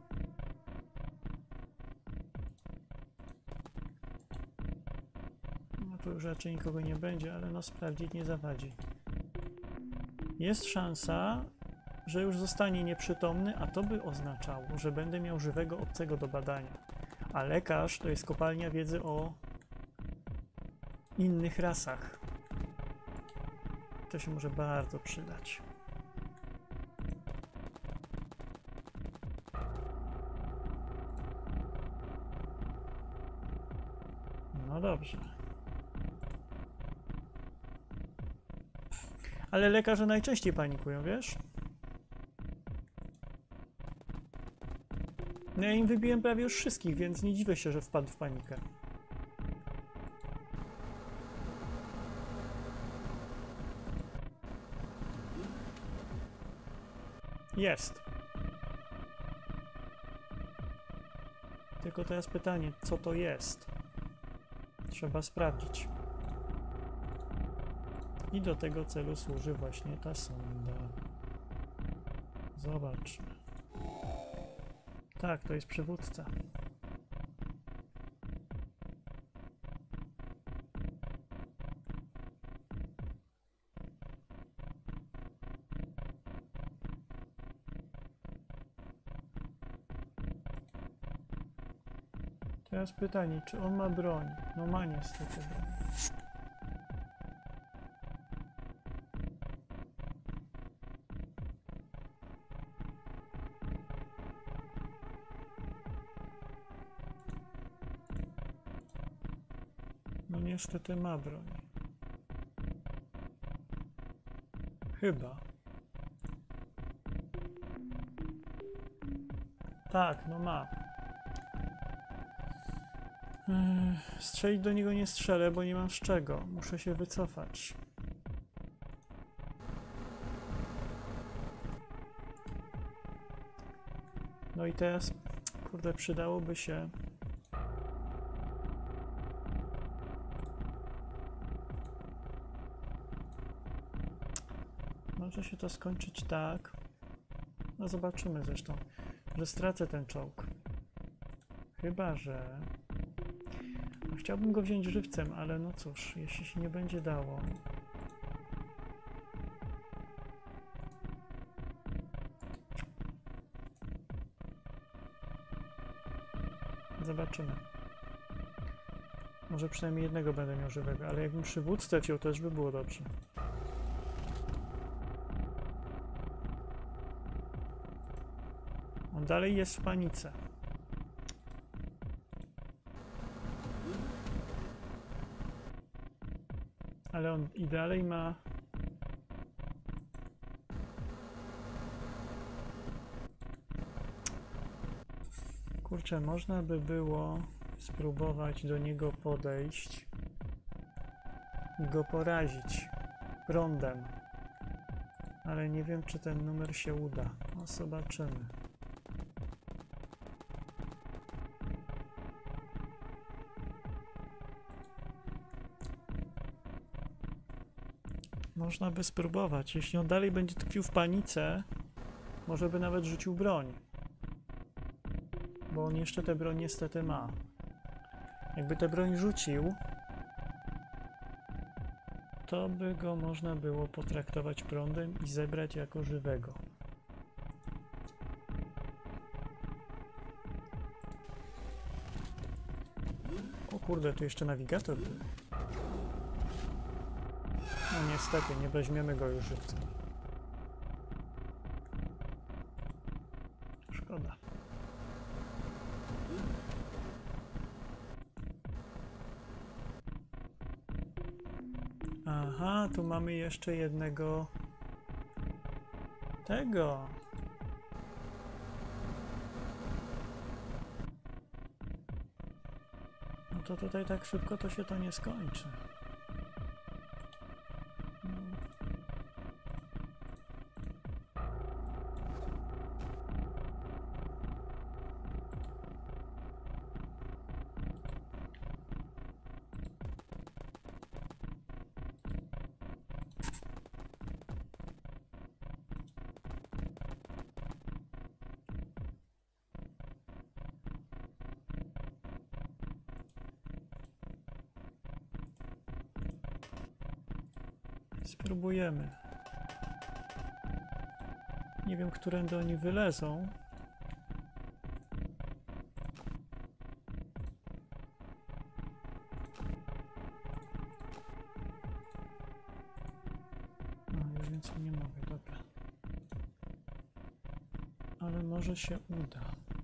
No tu już raczej nikogo nie będzie, ale no sprawdzić nie zawadzi. Jest szansa, że już zostanie nieprzytomny, a to by oznaczało, że będę miał żywego obcego do badania. A lekarz to jest kopalnia wiedzy o innych rasach. To się może bardzo przydać. No dobrze. Ale lekarze najczęściej panikują, wiesz? No ja im wybiłem prawie już wszystkich, więc nie dziwię się, że wpadł w panikę. Jest. Tylko teraz pytanie, co to jest? Trzeba sprawdzić. I do tego celu służy właśnie ta sonda. Zobaczmy. Tak, to jest przywódca. Teraz pytanie, czy on ma broń? No ma niestety broń. No niestety ma broń. Chyba. Tak, no ma. Strzelić do niego nie strzelę, bo nie mam z czego. Muszę się wycofać. No i teraz, kurde, przydałoby się... Może się to skończyć tak. No zobaczymy zresztą, że stracę ten czołg. Chyba że... No, chciałbym go wziąć żywcem, ale no cóż, jeśli się nie będzie dało... Zobaczymy. Może przynajmniej jednego będę miał żywego, ale jakbym przywódcę wziął, to też by było dobrze. On dalej jest w panice. Ale on i dalej ma... Kurczę, można by było spróbować do niego podejść i go porazić prądem. Ale nie wiem, czy ten numer się uda. No, zobaczymy. Można by spróbować. Jeśli on dalej będzie tkwił w panice, może by nawet rzucił broń. Bo on jeszcze tę broń niestety ma. Jakby tę broń rzucił, to by go można było potraktować prądem i zebrać jako żywego. O kurde, tu jeszcze nawigator był. No niestety, nie weźmiemy go już żywcem. Szkoda. Aha, tu mamy jeszcze jednego... Tego. No to tutaj tak szybko to się to nie skończy. Spróbujemy. Nie wiem, którędy oni wylezą. No, już więcej nie mogę, dobra. Ale może się uda.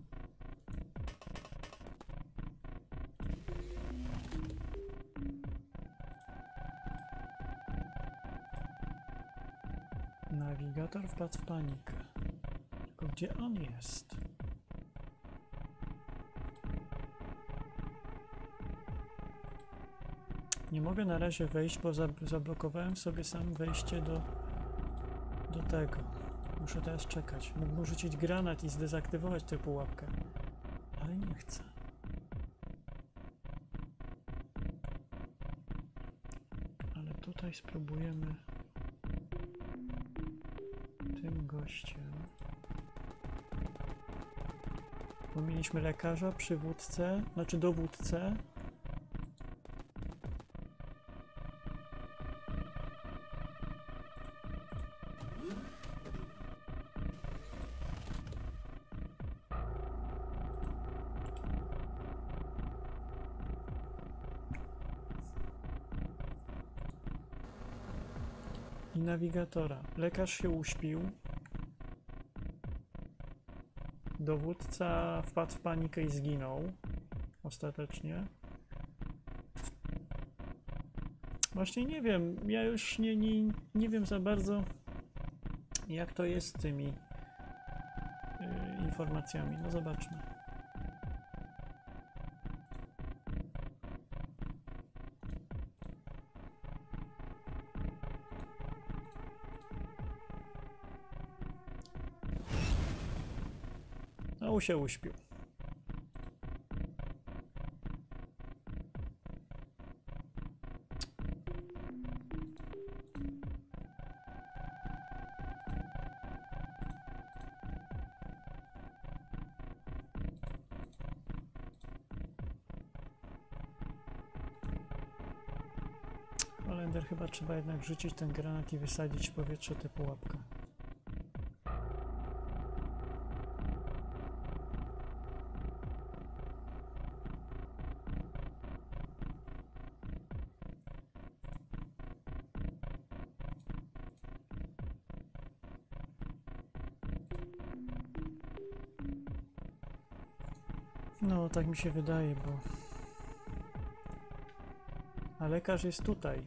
Nawigator wpadł w panikę. Tylko gdzie on jest? Nie mogę na razie wejść, bo zablokowałem sobie sam wejście do, do tego. Muszę teraz czekać. Mógłbym rzucić granat i zdezaktywować tę pułapkę. Ale nie chcę. Ale tutaj spróbujemy tym gościem. Bo mieliśmy lekarza, przywódcę, znaczy dowódcę. I nawigatora. Lekarz się uśpił. Dowódca wpadł w panikę i zginął. Ostatecznie. Właśnie nie wiem. Ja już nie, nie, nie wiem za bardzo, jak to jest z tymi yy, informacjami. No zobaczmy. No się uśpił. Holender, chyba trzeba jednak rzucić ten granat i wysadzić w powietrze tę pułapkę. No, tak mi się wydaje, bo... A lekarz jest tutaj.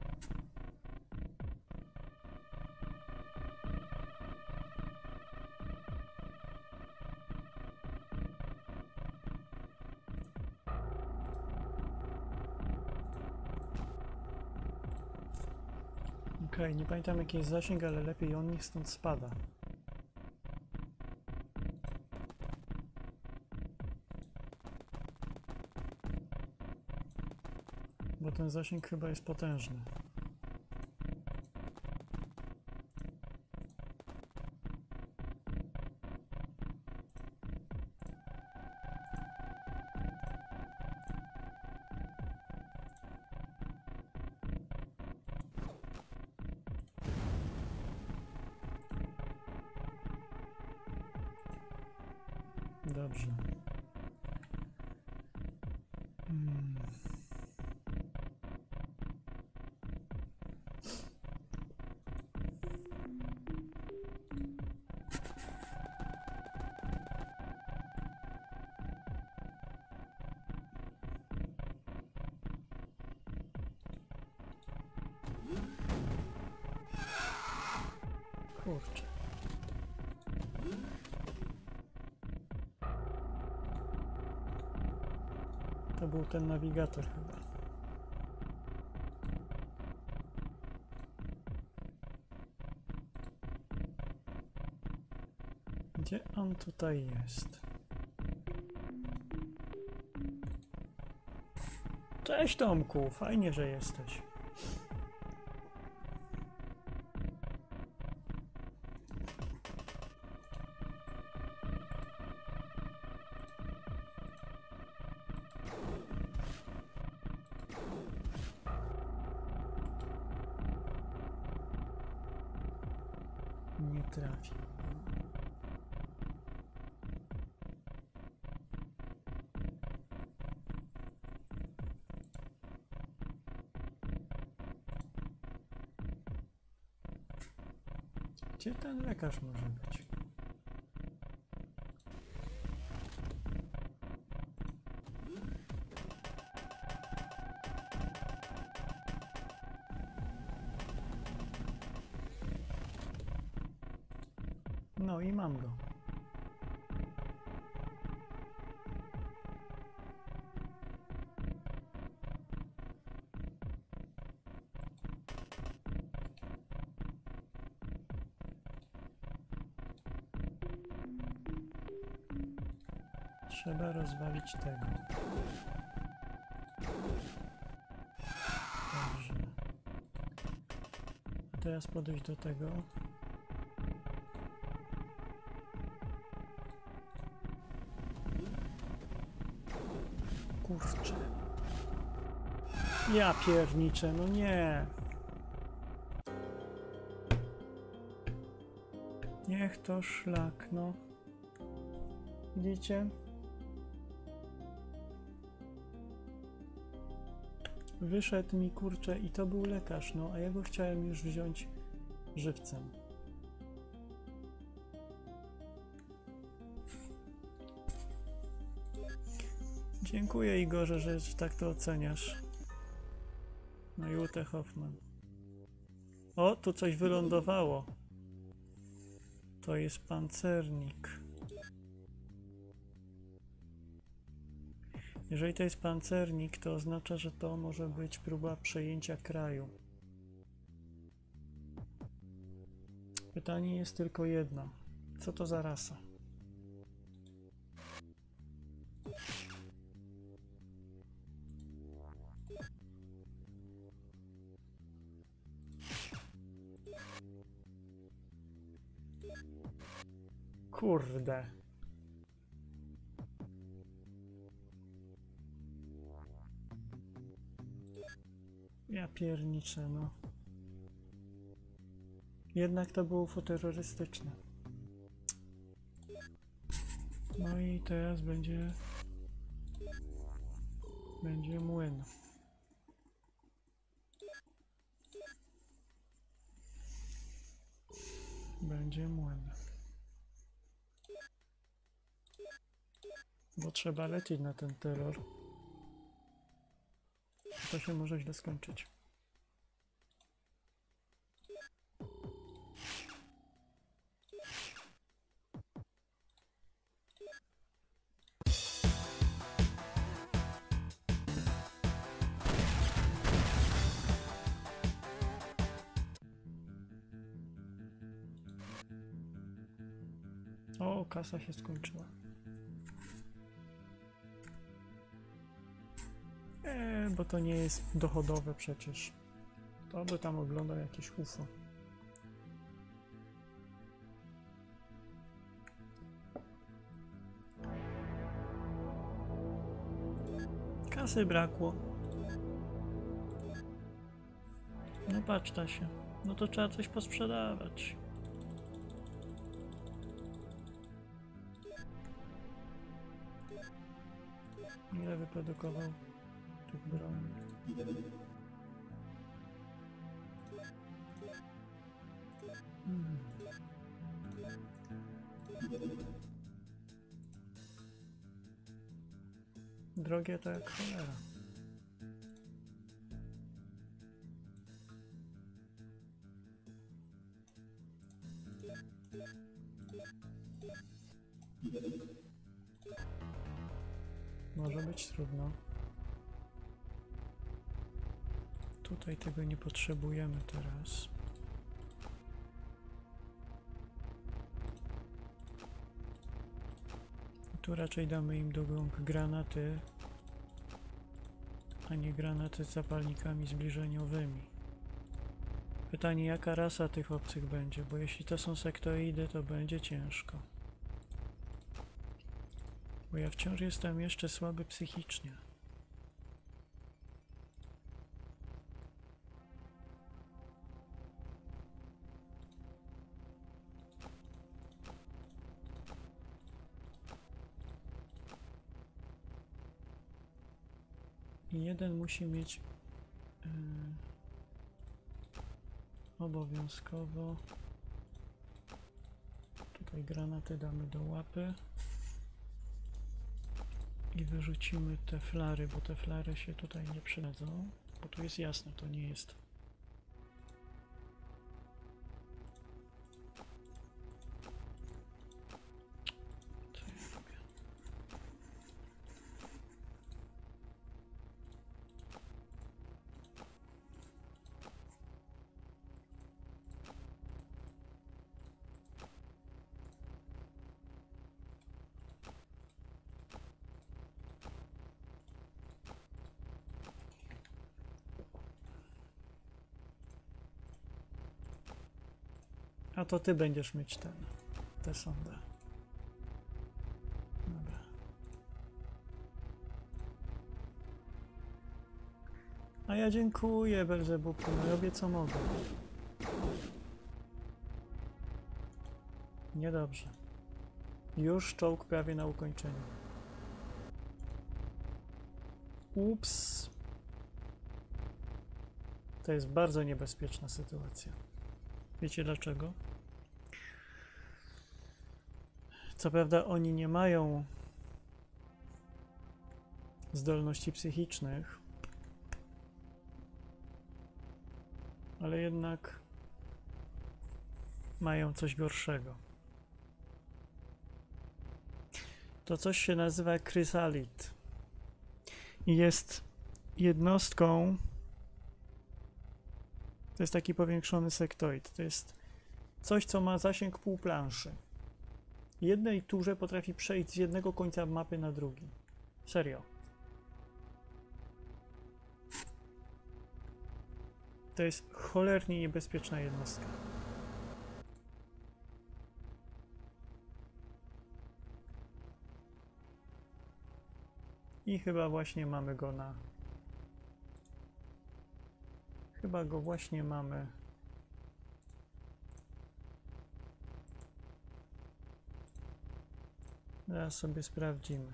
Okej, okay, nie pamiętam jaki jest zasięg, ale lepiej on niech stąd spada. Bo ten zasięg chyba jest potężny. Dobrze. Hmm. Kurczę. To był ten nawigator chyba. Gdzie on tutaj jest? Cześć Tomku, fajnie, że jesteś. Nie trafi. Gdzie ten lekarz może być? No i mam go. Trzeba rozwalić tego. Dobrze. A teraz podejść do tego. Kurczę. Ja pierniczę, no nie. Niech to szlak, no. Widzicie? Wyszedł mi, kurczę, i to był lekarz, no, a ja go chciałem już wziąć żywcem. Dziękuję, Igorze, że tak to oceniasz. No i Ute Hoffman. O, tu coś wylądowało. To jest pancernik. Jeżeli to jest pancernik, to oznacza, że to może być próba przejęcia kraju. Pytanie jest tylko jedno. Co to za rasa? Kurde. Ja pierniczę, no. Jednak to było futerrorystyczne. No i teraz będzie... Będzie młyn. Będzie młyn. Bo trzeba lecieć na ten terror. To się może źle skończyć. O, kasa się skończyła. Eee, bo to nie jest dochodowe przecież. To by tam oglądał jakieś U F O. Kasy brakło. No patrz, Tasia. No to trzeba coś posprzedawać. Ile wyprodukował tych broni? Hmm. Drogie to jak cholera. Może być trudno. Tutaj tego nie potrzebujemy teraz. Tu raczej damy im do rąk granaty, a nie granaty z zapalnikami zbliżeniowymi. Pytanie, jaka rasa tych obcych będzie, bo jeśli to są sektoidy, to będzie ciężko. Bo ja wciąż jestem jeszcze słaby psychicznie. I jeden musi mieć yy, obowiązkowo. Tutaj granaty damy do łapy. I wyrzucimy te flary, bo te flary się tutaj nie przydadzą. Bo tu jest jasne, to nie jest. Co ja robię? A to ty będziesz mieć ten, tę sondę. Dobra. A ja dziękuję, Belzebubu, no robię co mogę. Niedobrze. Już czołg prawie na ukończeniu. Ups. To jest bardzo niebezpieczna sytuacja. Wiecie dlaczego? Co prawda oni nie mają zdolności psychicznych, ale jednak mają coś gorszego. To coś się nazywa chrysalit i jest jednostką. To jest taki powiększony sektoid. To jest coś, co ma zasięg pół planszy. Jednej turze potrafi przejść z jednego końca mapy na drugi. Serio. To jest cholernie niebezpieczna jednostka. I chyba właśnie mamy go na... Chyba go właśnie mamy. Zaraz sobie sprawdzimy.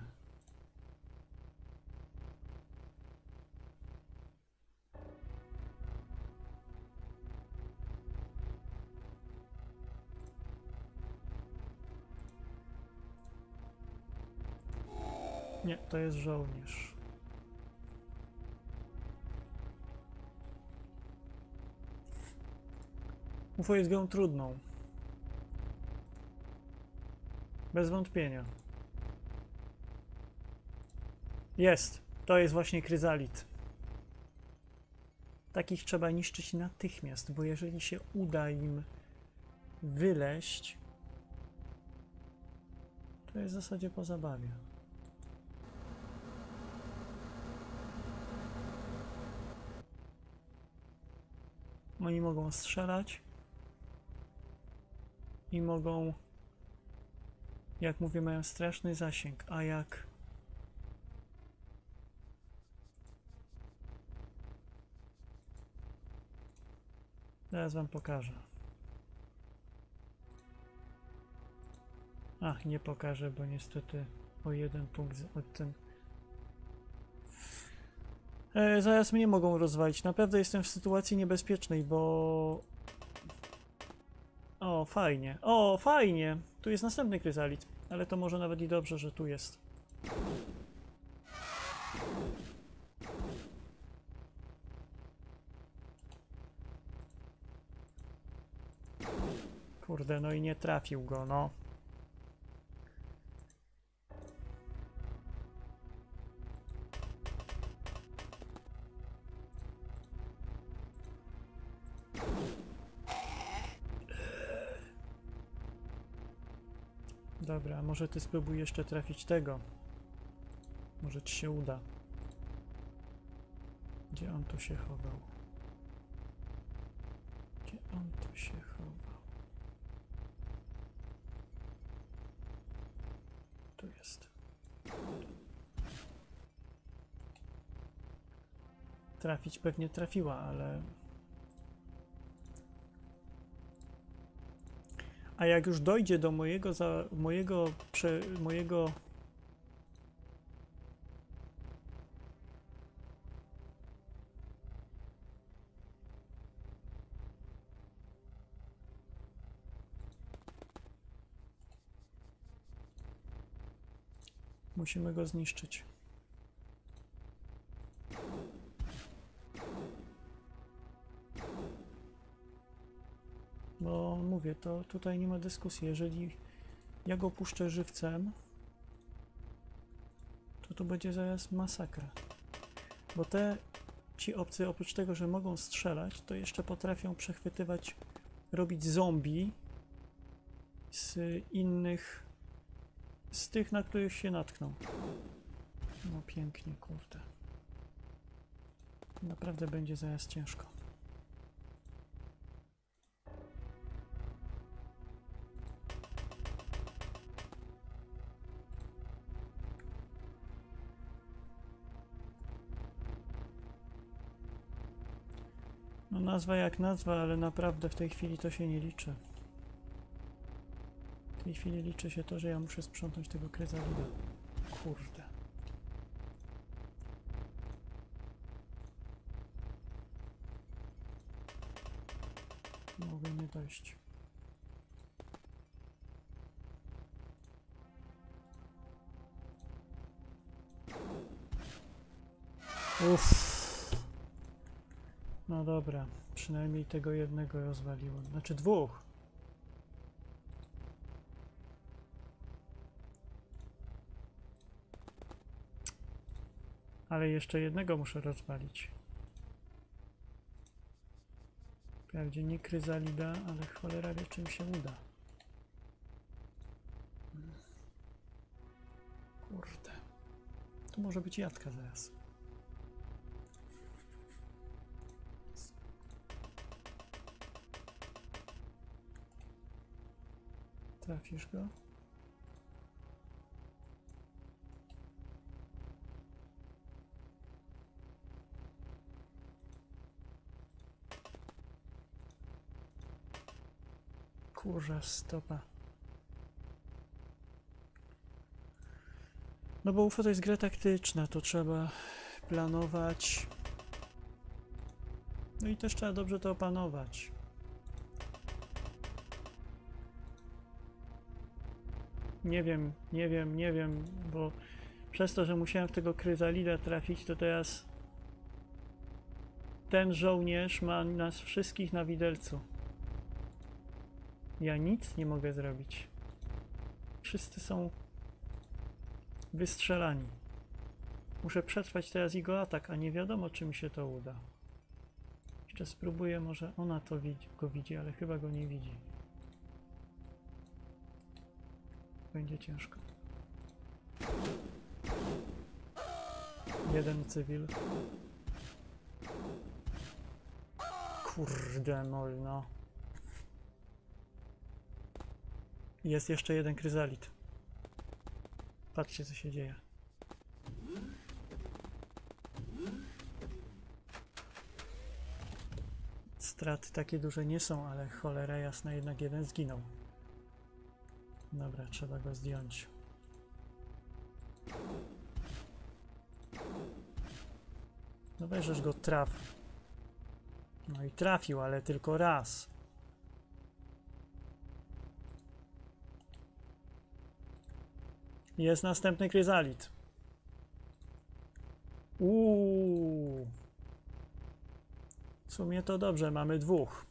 Nie, to jest żołnierz. U F O jest grą trudną. Bez wątpienia. Jest. To jest właśnie chrysalit. Takich trzeba niszczyć natychmiast, bo jeżeli się uda im wyleść, to jest w zasadzie po zabawie. Oni mogą strzelać i mogą, jak mówię, mają straszny zasięg, a jak zaraz wam pokażę. Ach, nie pokażę, bo niestety o jeden punkt od tym. E, zaraz mnie mogą rozwalić. Naprawdę jestem w sytuacji niebezpiecznej, bo... O, fajnie. O, fajnie! Tu jest następny chrysalit, ale to może nawet i dobrze, że tu jest. Kurde, no i nie trafił go, no. Dobra, może ty spróbuj jeszcze trafić tego. Może ci się uda. Gdzie on tu się chował? Gdzie on tu się chował? Tu jest. Trafić pewnie trafiła, ale... A jak już dojdzie do mojego, za, mojego, prze, mojego Musimy go zniszczyć. Bo mówię, to tutaj nie ma dyskusji. Jeżeli ja go puszczę żywcem, to to będzie zaraz masakra. Bo te ci obcy, oprócz tego, że mogą strzelać, to jeszcze potrafią przechwytywać, robić zombie z innych, z tych, na których się natkną. No pięknie, kurde. Naprawdę będzie zaraz ciężko. No nazwa jak nazwa, ale naprawdę w tej chwili to się nie liczy. W tej chwili liczy się to, że ja muszę sprzątnąć tego kryzalida. Kurde. Mogę nie dojść. Uff. No dobra, przynajmniej tego jednego rozwaliło. Znaczy dwóch. Ale jeszcze jednego muszę rozwalić. Wprawdzie nie kryzalida, ale cholera wie, czym się uda. Kurde. To może być jadka zaraz. Trafisz go? Kurza stopa. No bo U F O to jest gra taktyczna, to trzeba planować. No i też trzeba dobrze to opanować. Nie wiem, nie wiem, nie wiem, bo przez to, że musiałem w tego kryzalida trafić, to teraz ten żołnierz ma nas wszystkich na widelcu. Ja nic nie mogę zrobić. Wszyscy są wystrzelani. Muszę przetrwać teraz jego atak, a nie wiadomo, czy mi się to uda. Jeszcze spróbuję, może ona to widzi, go widzi, ale chyba go nie widzi. Będzie ciężko. Jeden cywil. Kurde molno. Jest jeszcze jeden kryzalit. Patrzcie, co się dzieje. Straty takie duże nie są, ale cholera jasna, jednak jeden zginął. Dobra, trzeba go zdjąć. No weź, go traf. No i trafił, ale tylko raz. Jest następny kryzalit. Uuu. W sumie to dobrze, mamy dwóch.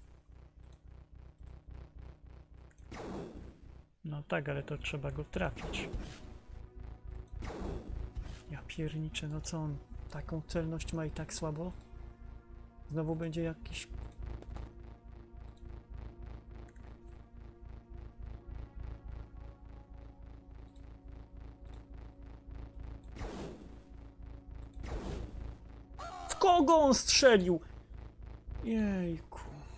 No tak, ale to trzeba go trafić. Ja pierniczę, no co on taką celność ma i tak słabo? Znowu będzie jakiś... W kogo on strzelił? Jejku.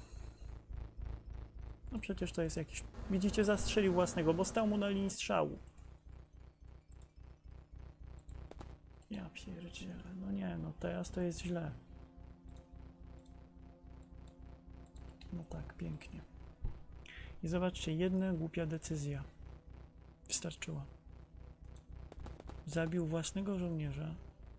No przecież to jest jakiś... Widzicie, zastrzelił własnego, bo stał mu na linii strzału. Ja pierdzielę, no nie, no teraz to jest źle. No tak, pięknie. I zobaczcie, jedna głupia decyzja wystarczyła. Zabił własnego żołnierza.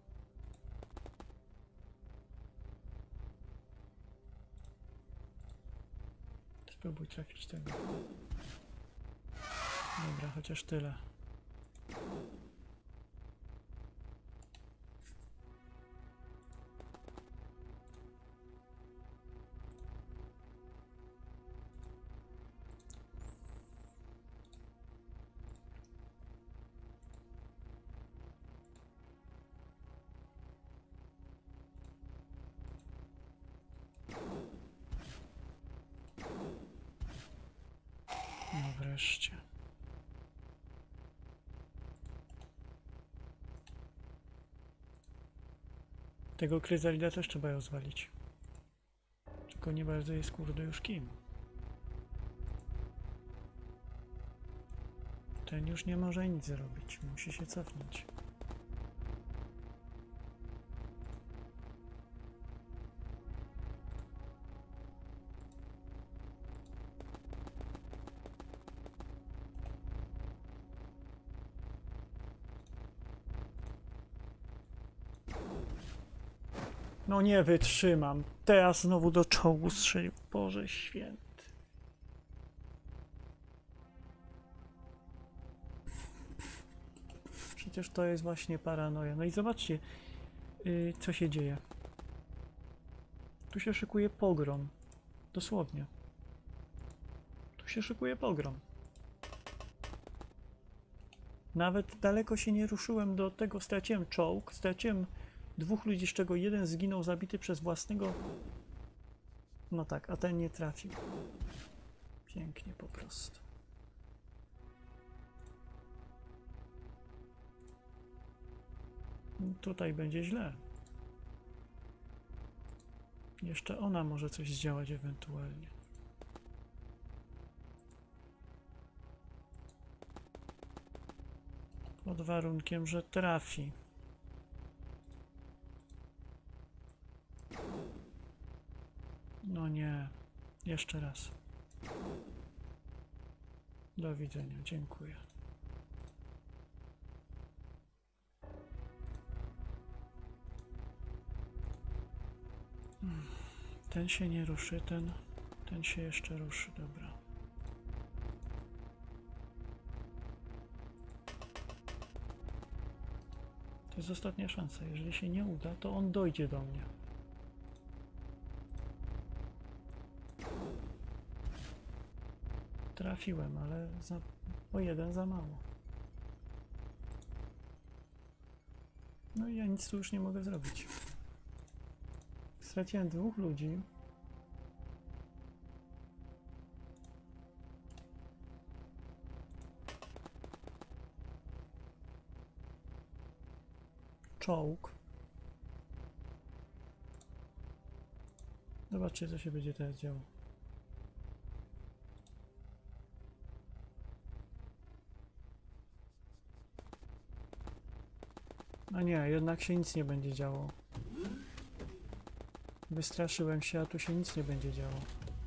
Spróbuj trafić tego. Dobra, chociaż tyle. No wreszcie. Tego kryzalida też trzeba rozwalić. Tylko nie bardzo jest kurde już kim. Ten już nie może nic zrobić. Musi się cofnąć. No nie wytrzymam. Teraz znowu do czołgu strzelił. Boże święty. Przecież to jest właśnie paranoja. No i zobaczcie, yy, co się dzieje. Tu się szykuje pogrom. Dosłownie. Tu się szykuje pogrom. Nawet daleko się nie ruszyłem do tego. Straciłem czołg, straciłem dwóch ludzi, z czego jeden zginął zabity przez własnego... No tak, a ten nie trafił. Pięknie po prostu. Tutaj będzie źle. Jeszcze ona może coś zdziałać ewentualnie. Pod warunkiem, że trafi. No nie. Jeszcze raz. Do widzenia. Dziękuję. Ten się nie ruszy, ten, ten się jeszcze ruszy, dobra. To jest ostatnia szansa. Jeżeli się nie uda, to on dojdzie do mnie. Trafiłem, ale za, o jeden za mało. No i ja nic tu już nie mogę zrobić. Straciłem dwóch ludzi. Czołg. Zobaczcie, co się będzie teraz działo. A nie, jednak się nic nie będzie działo. Wystraszyłem się, a tu się nic nie będzie działo.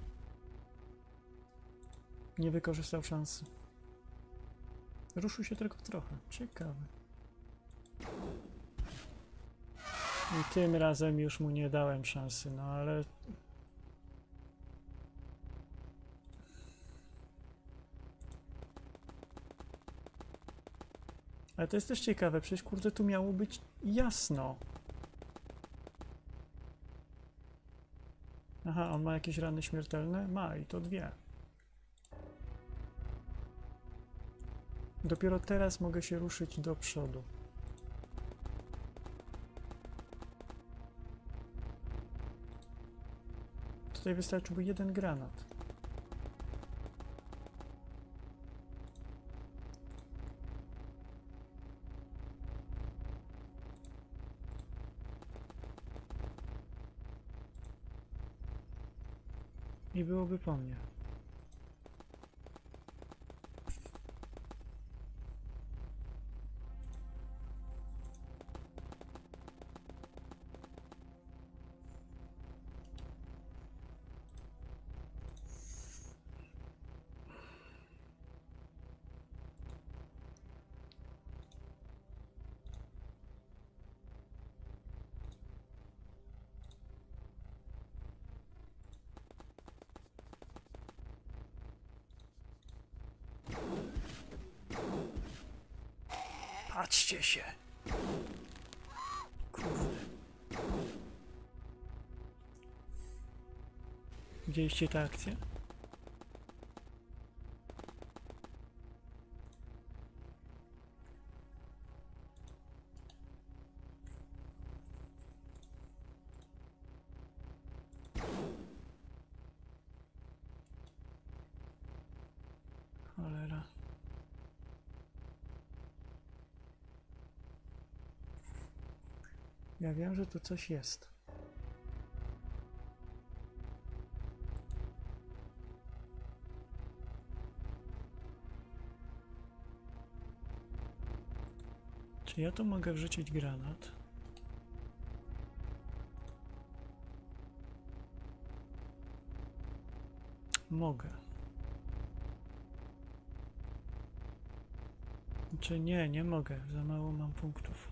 Nie wykorzystał szansy. Ruszył się tylko trochę. Ciekawe. I tym razem już mu nie dałem szansy, no ale... Ale to jest też ciekawe, przecież kurde tu miało być jasno. Aha, on ma jakieś rany śmiertelne? Ma i to dwie. Dopiero teraz mogę się ruszyć do przodu. Tutaj wystarczyłby jeden granat. I byłoby po mnie. Patrzcie się! Kurde. Widzieliście tę akcję? Cholera. Ja wiem, że tu coś jest. Czy ja tu mogę wrzucić granat? Mogę. Czy nie, nie mogę. Za mało mam punktów.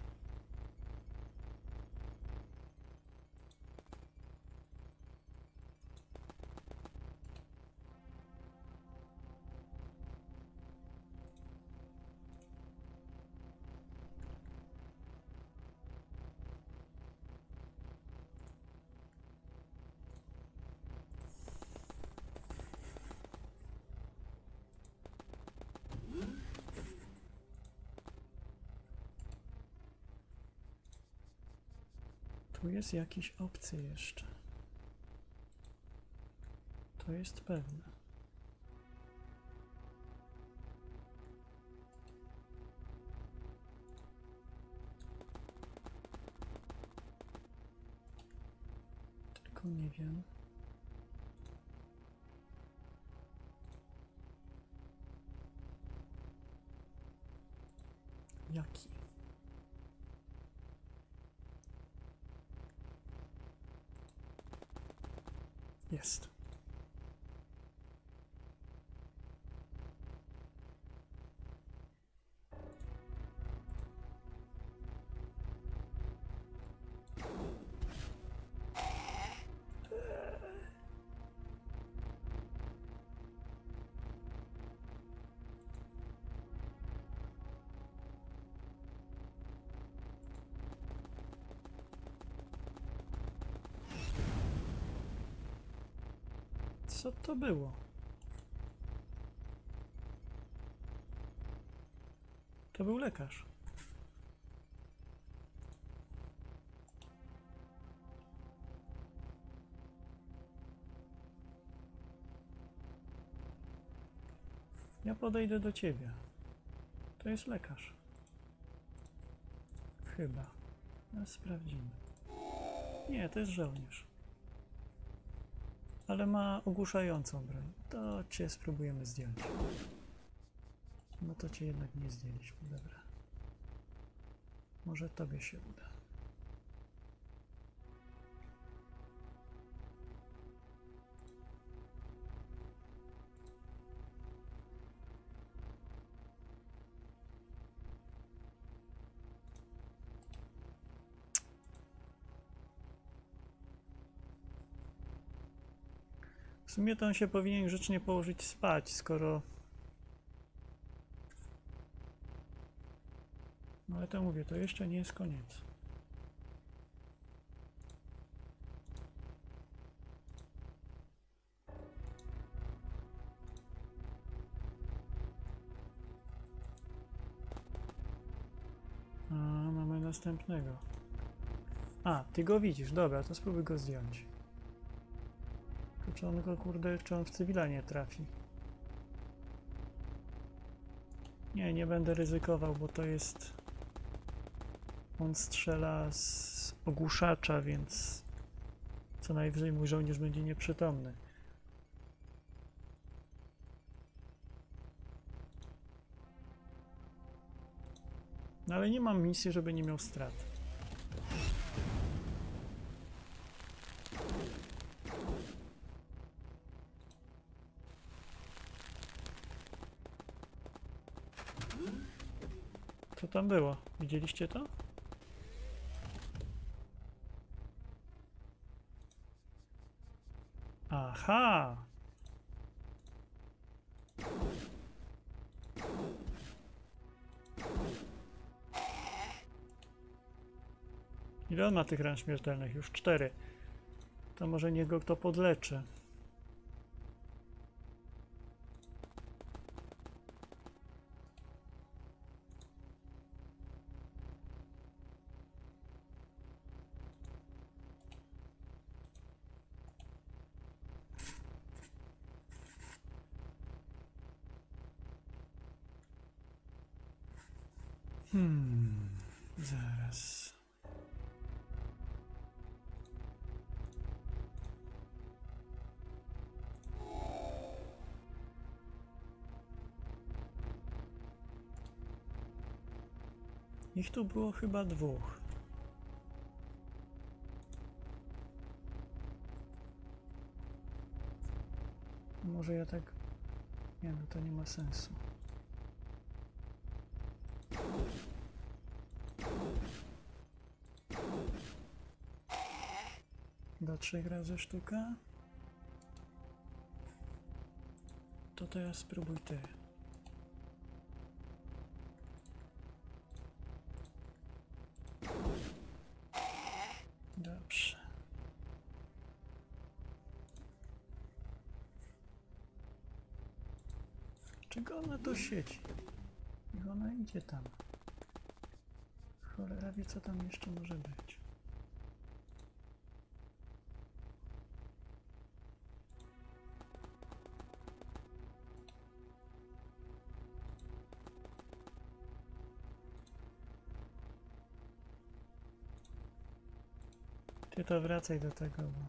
Tu jest jakiś obcy jeszcze. To jest pewne. Tylko nie wiem. Jaki? Jest. Co to było? To był lekarz. Ja podejdę do ciebie. To jest lekarz. Chyba. No, sprawdzimy. Nie, to jest żołnierz. Ale ma ogłuszającą broń. To cię spróbujemy zdjąć. No to cię jednak nie zdjęliśmy. Dobra. Może tobie się uda. W sumie to on się powinien grzecznie położyć spać, skoro... No ale to mówię, to jeszcze nie jest koniec. A, mamy następnego. A, ty go widzisz, dobra, to spróbuj go zdjąć. Tylko czy on go, kurde, czy on w cywila nie trafi? Nie, nie będę ryzykował, bo to jest... On strzela z ogłuszacza, więc co najwyżej mój żołnierz będzie nieprzytomny. No ale nie mam misji, żeby nie miał strat. Co tam było? Widzieliście to? Aha! Ile on ma tych ran śmiertelnych? Już cztery. To może niech go kto podleczy. Hmm, zaraz. Ich tu było chyba dwóch. Może ja tak... Nie, no to nie ma sensu. Do trzech razy sztuka. To teraz spróbuj ty. Dobrze. Czego ona tu siedzi? Niech ona idzie tam. Cholera wie, co tam jeszcze może być. Ty to wracaj do tego, bo...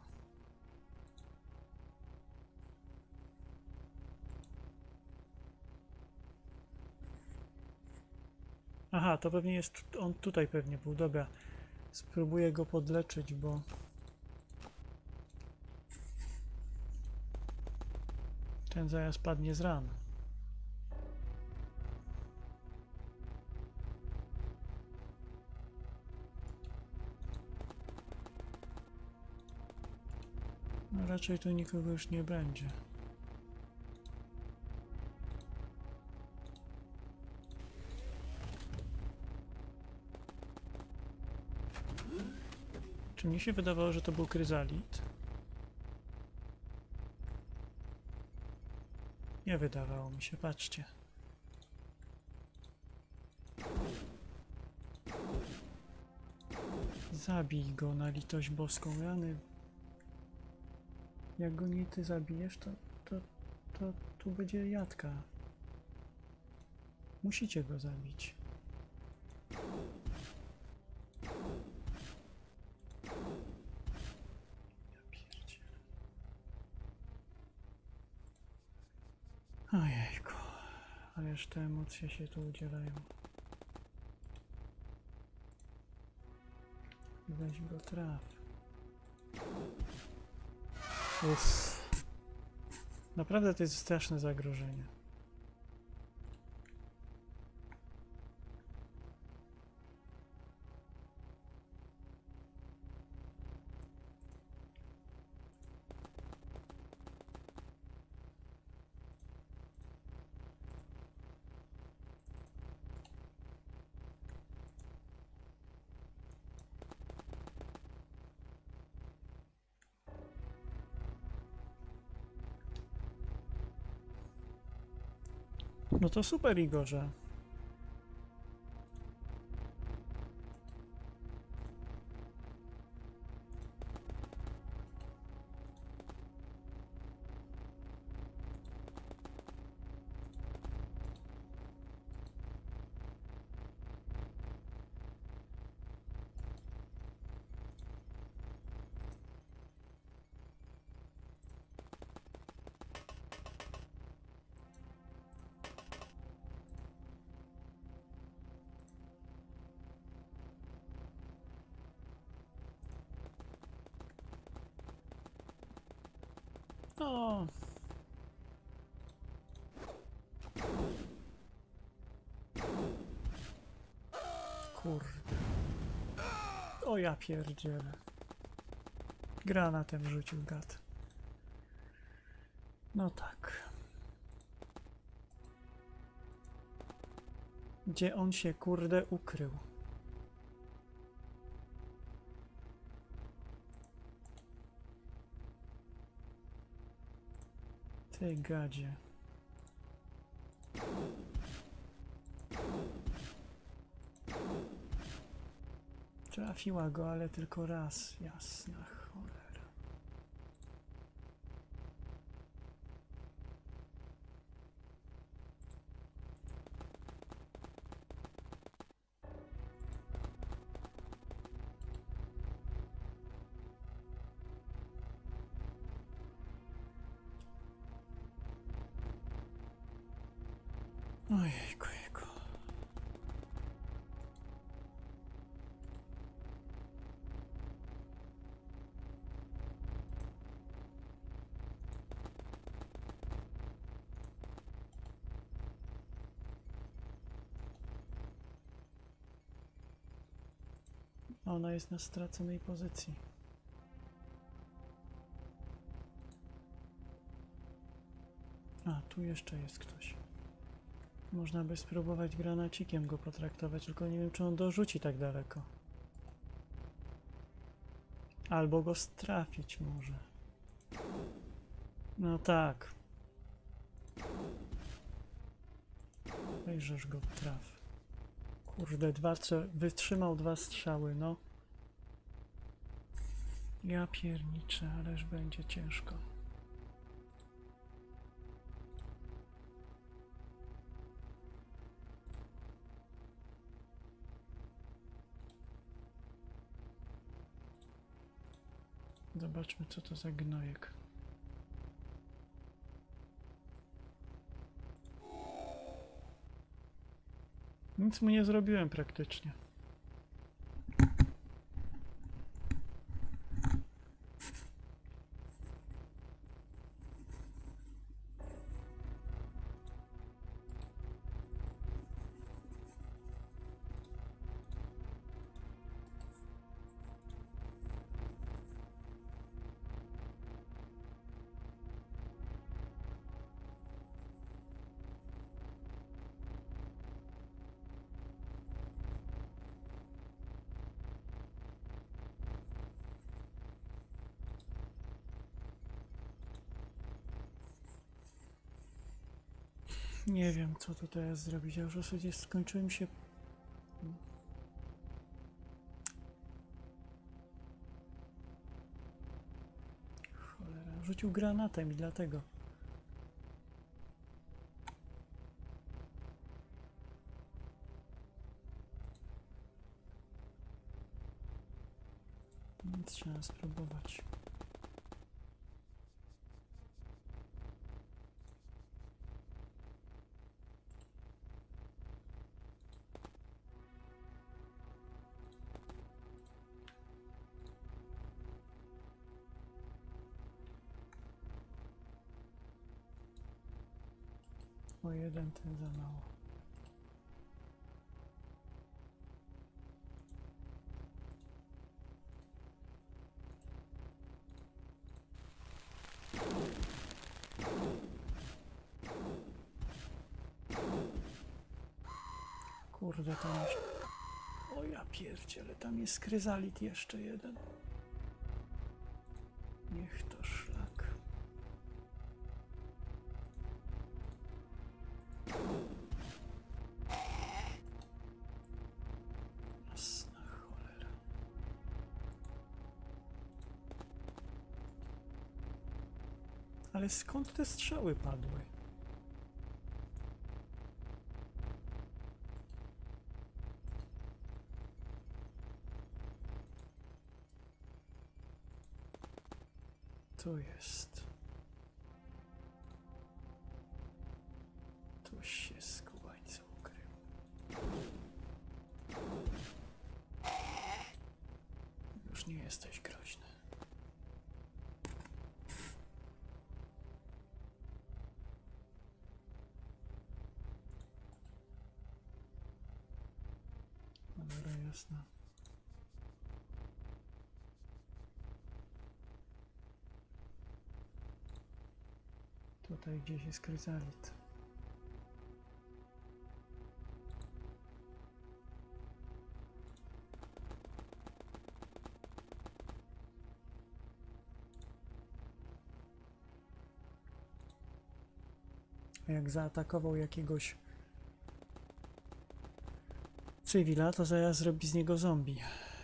Aha, to pewnie jest... On tutaj pewnie był. Dobra. Spróbuję go podleczyć, bo... Ten zaraz padnie z ran. No raczej tu nikogo już nie będzie. Czy mi się wydawało, że to był kryzalit? Nie wydawało mi się, patrzcie. Zabij go na litość boską, rany. Jak go nie ty zabijesz, to, to, to tu będzie jadka. Musicie go zabić. Ja pierdzielę. Ojejku, ależ te emocje się tu udzielają. Weź go traf. Uff. Naprawdę to jest straszne zagrożenie. No to super, Igorze. O. Kurde. O ja pierdzielę. Granatem rzucił gad. No tak. Gdzie on się kurde ukrył? Ty gadzie. Trafiła go, ale tylko raz. Jasna cholera. Ojejku, jejku. Ona jest na straconej pozycji. A, tu jeszcze jest ktoś. Można by spróbować granacikiem go potraktować, tylko nie wiem, czy on dorzuci tak daleko. Albo go strafić może. No tak. Wejrzysz go traf. Kurde, dwa, trze- wytrzymał dwa strzały, no. Ja pierniczę, ależ będzie ciężko. Zobaczmy, co to za gnojek. Nic mu nie zrobiłem praktycznie. Nie wiem, co tu teraz zrobić. Ja już w zasadzie skończyły mi się... Cholera, rzucił granatem i dlatego. Więc trzeba spróbować. O jeden ten za mało. Kurde, tam jest... O ja pierdzielę, tam jest skryzalit jeszcze jeden. Niech to szlak. Jasna cholera. Ale skąd te strzały padły? Tu jest. Tu się skubańcu ukrył. Już nie jesteś groźny. Dobra, jasna. Tutaj gdzieś jest kryzalit. A jak zaatakował jakiegoś cywila, to zaraz zrobi z niego zombie.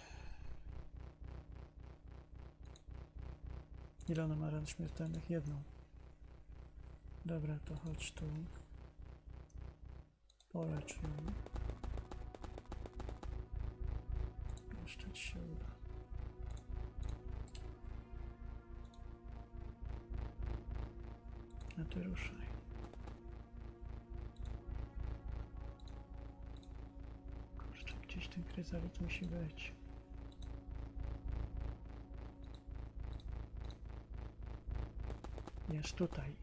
Ile ona ma ran śmiertelnych? Jedną. Dobra, to chodź tu. Polecz ją. Jeszcze ci się uda. A ty ruszaj. ten kryzalit musi być. Jest tutaj.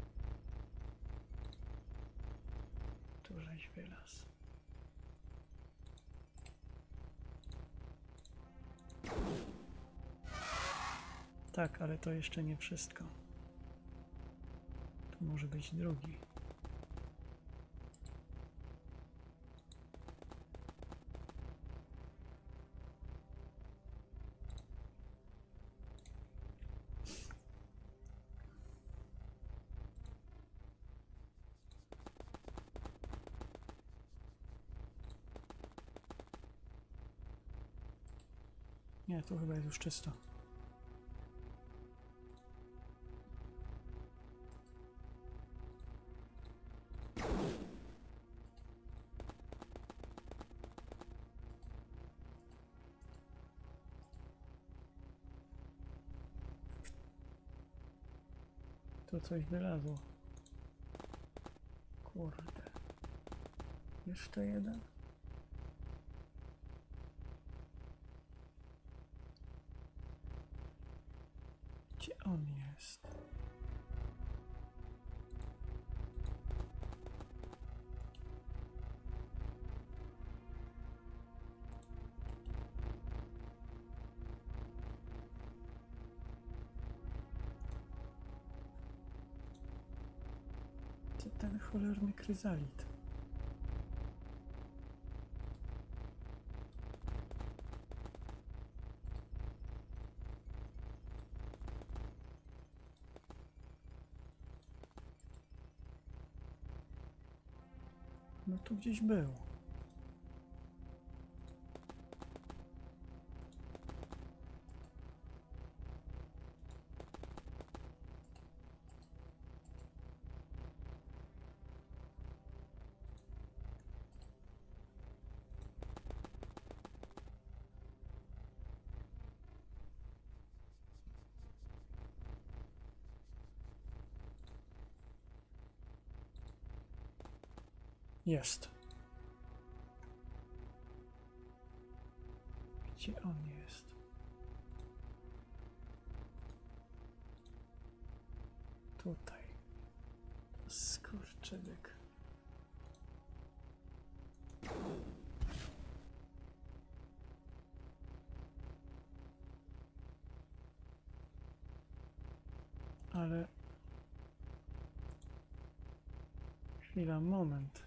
Tu żeś wylazł. Tak, ale to jeszcze nie wszystko. Tu może być drugi. Nie, tu chyba jest już czysto. Tu coś wylazło. Kurde. Jeszcze jeden? Gdzie on jest? Gdzie ten cholerny kryzalit? No tu gdzieś był. Jest. Gdzie on jest? Tutaj. Skurczybyk. Ale... Chwila, moment.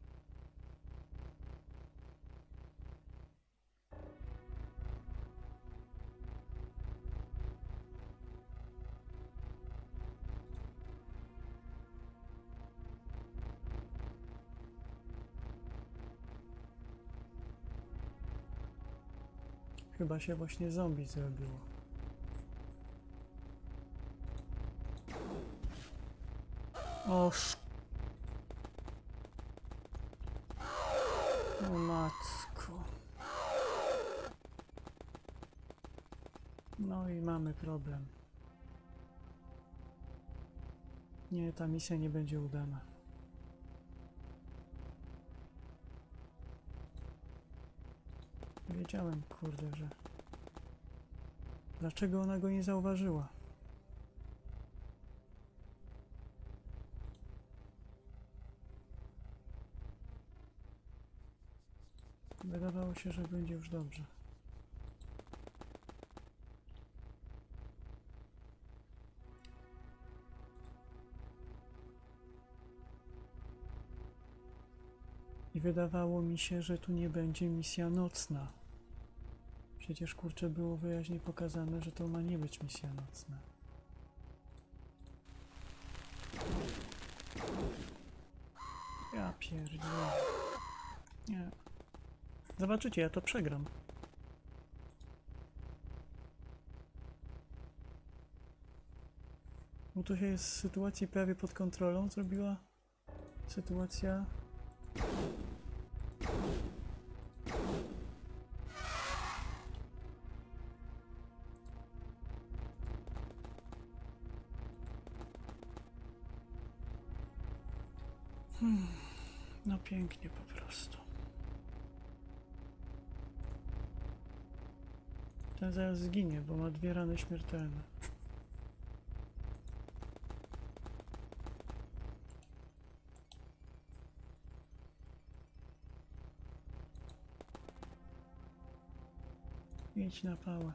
Chyba się właśnie zombie zrobiło. O sz... O matko. No i mamy problem. Nie, ta misja nie będzie udana. Wiedziałem, kurde, że... Dlaczego ona go nie zauważyła? Wydawało się, że będzie już dobrze. I wydawało mi się, że tu nie będzie misja nocna. Przecież, kurczę, było wyraźnie pokazane, że to ma nie być misja nocna. Ja pierdzielę. Nie. Zobaczycie, ja to przegram. Bo to się z sytuacji prawie pod kontrolą zrobiła sytuacja... Hmm. No pięknie po prostu. ten zaraz zginie, bo ma dwie rany śmiertelne. Idź na pałę.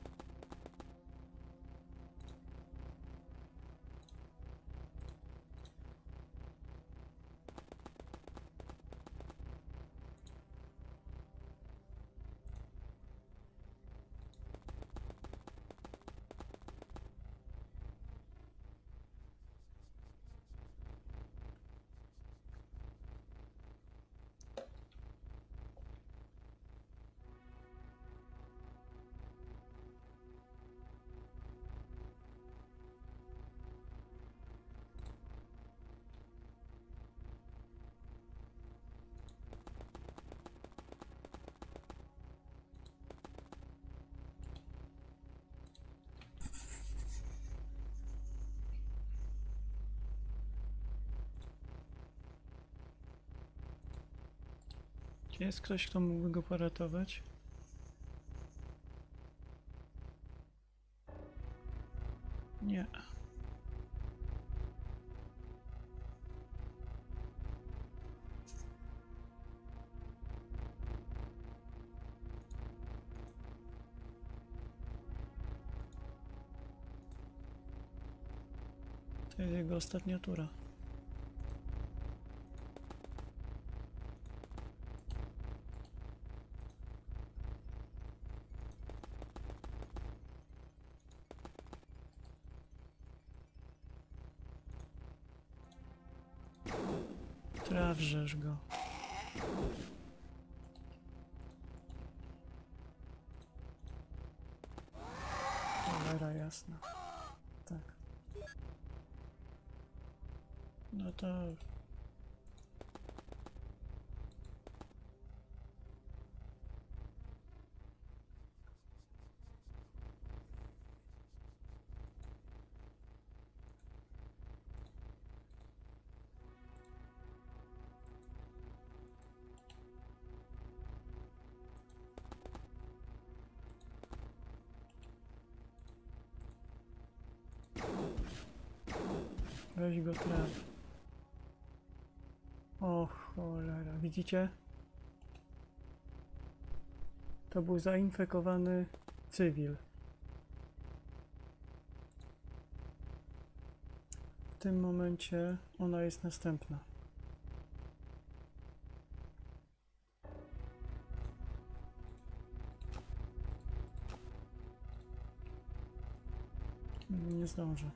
Czy jest ktoś, kto mógłby go poratować? Nie. To jest jego ostatnia tura. Trawrzesz go. Cholera jasna. Tak. No to... Weź go traf. O cholera, widzicie? To był zainfekowany cywil. W tym momencie ona jest następna. Nie zdążę.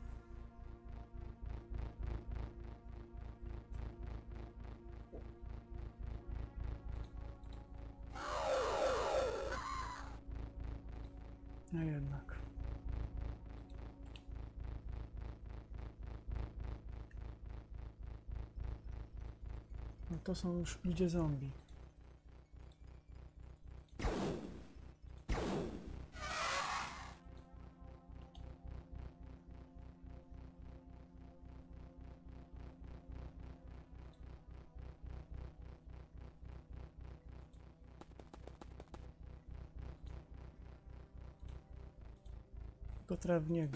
No jednak. No to są już ludzie zombie. Potrawniego.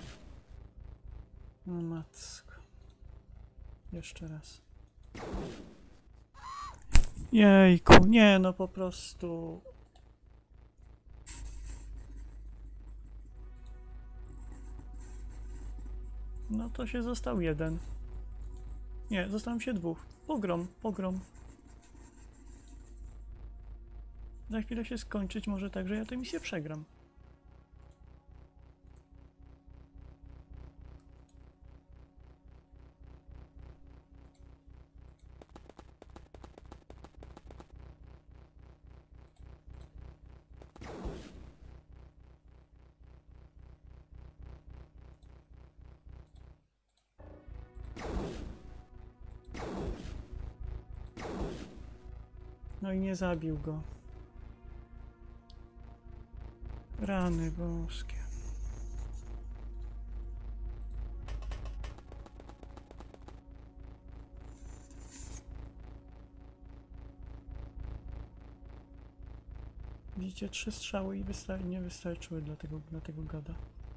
O matko. Jeszcze raz. Jejku, nie no po prostu. No to się został jeden. Nie, zostało się dwóch. Pogrom, pogrom. Za chwilę się skończyć może tak, że ja tę misję przegram. No i nie zabił go. Rany boskie. Widzicie, trzy strzały i wysta nie wystarczyły dla tego, dla tego gada.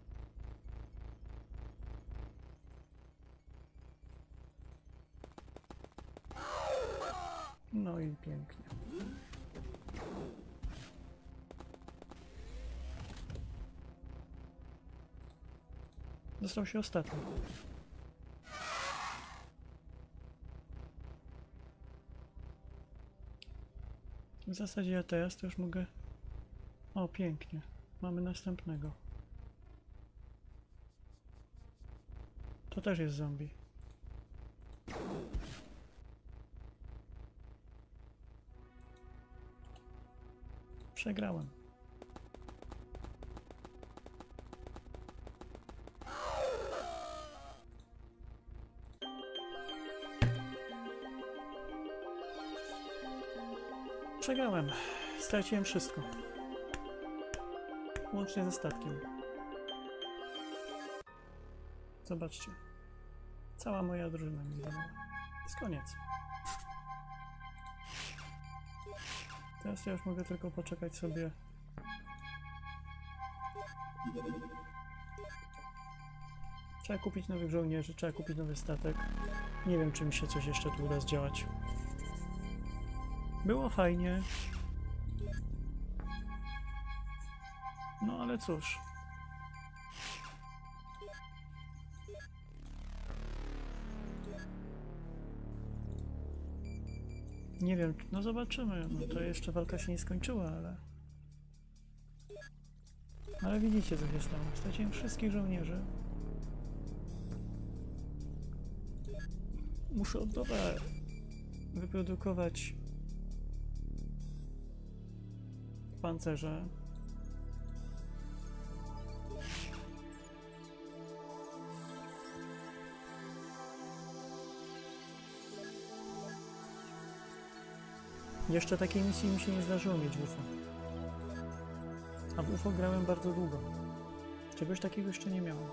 No i pięknie. Został się ostatni. W zasadzie ja teraz to już mogę... O, pięknie. Mamy następnego. To też jest zombie. Przegrałem. Przegrałem. Straciłem wszystko. Łącznie ze statkiem. Zobaczcie. Cała moja drużyna mi zginęła. Jest koniec. Teraz ja już mogę tylko poczekać sobie. Trzeba kupić nowych żołnierzy, trzeba kupić nowy statek. Nie wiem, czy mi się coś jeszcze tu uda zdziałać. Było fajnie. No ale cóż. Nie wiem, no zobaczymy. No to jeszcze walka się nie skończyła, ale... Ale widzicie, co się stało. Straciłem wszystkich żołnierzy. Muszę od nowa wyprodukować pancerze. Jeszcze takiej misji mi się nie zdarzyło mieć w U F O. A w U F O grałem bardzo długo. Czegoś takiego jeszcze nie miałem.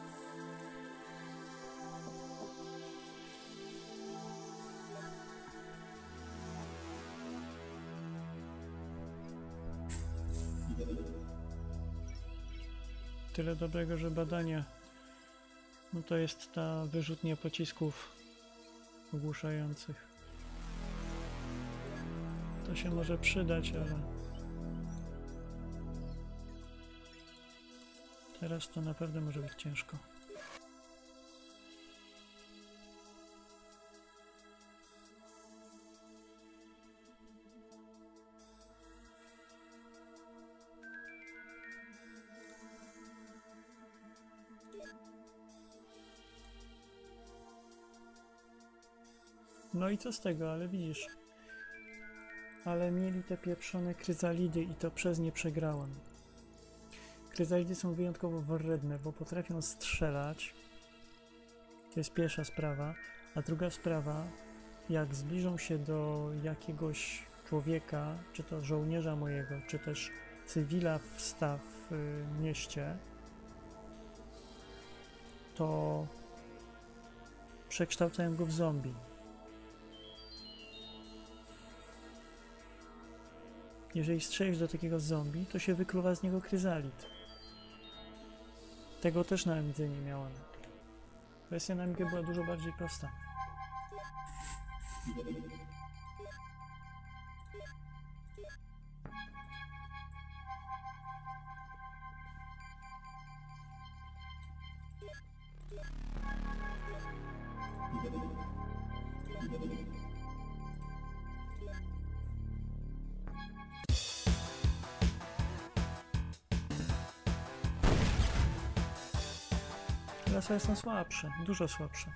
Tyle dobrego, że badania. No to jest ta wyrzutnia pocisków ogłuszających. To się może przydać, ale teraz to naprawdę może być ciężko. No i co z tego, ale widzisz. Ale mieli te pieprzone kryzalidy i to przez nie przegrałem. Kryzalidy są wyjątkowo wredne, bo potrafią strzelać. To jest pierwsza sprawa. A druga sprawa, jak zbliżą się do jakiegoś człowieka, czy to żołnierza mojego, czy też cywila w, sta w y, mieście, to przekształcają go w zombie. Jeżeli strzelisz do takiego zombie, to się wykluwa z niego kryzalit. Tego też na Amidze nie miałem. Wersja na Amigę była dużo bardziej prosta. Teraz są słabsze, dużo słabsze.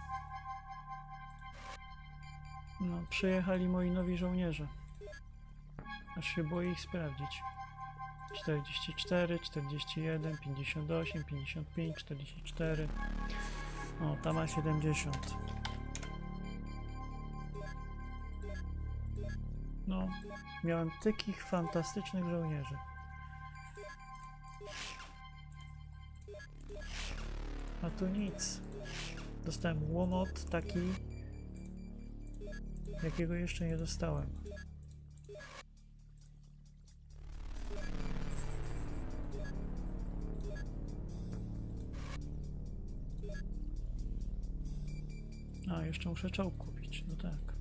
No, przyjechali moi nowi żołnierze. Aż się boję ich sprawdzić. czterdzieści cztery, czterdzieści jeden, pięćdziesiąt osiem, pięćdziesiąt pięć, czterdzieści cztery. O, ta ma siedemdziesiąt. No, miałem takich fantastycznych żołnierzy. A tu nic. Dostałem łomot taki, jakiego jeszcze nie dostałem. A, jeszcze muszę czołg kupić, no tak.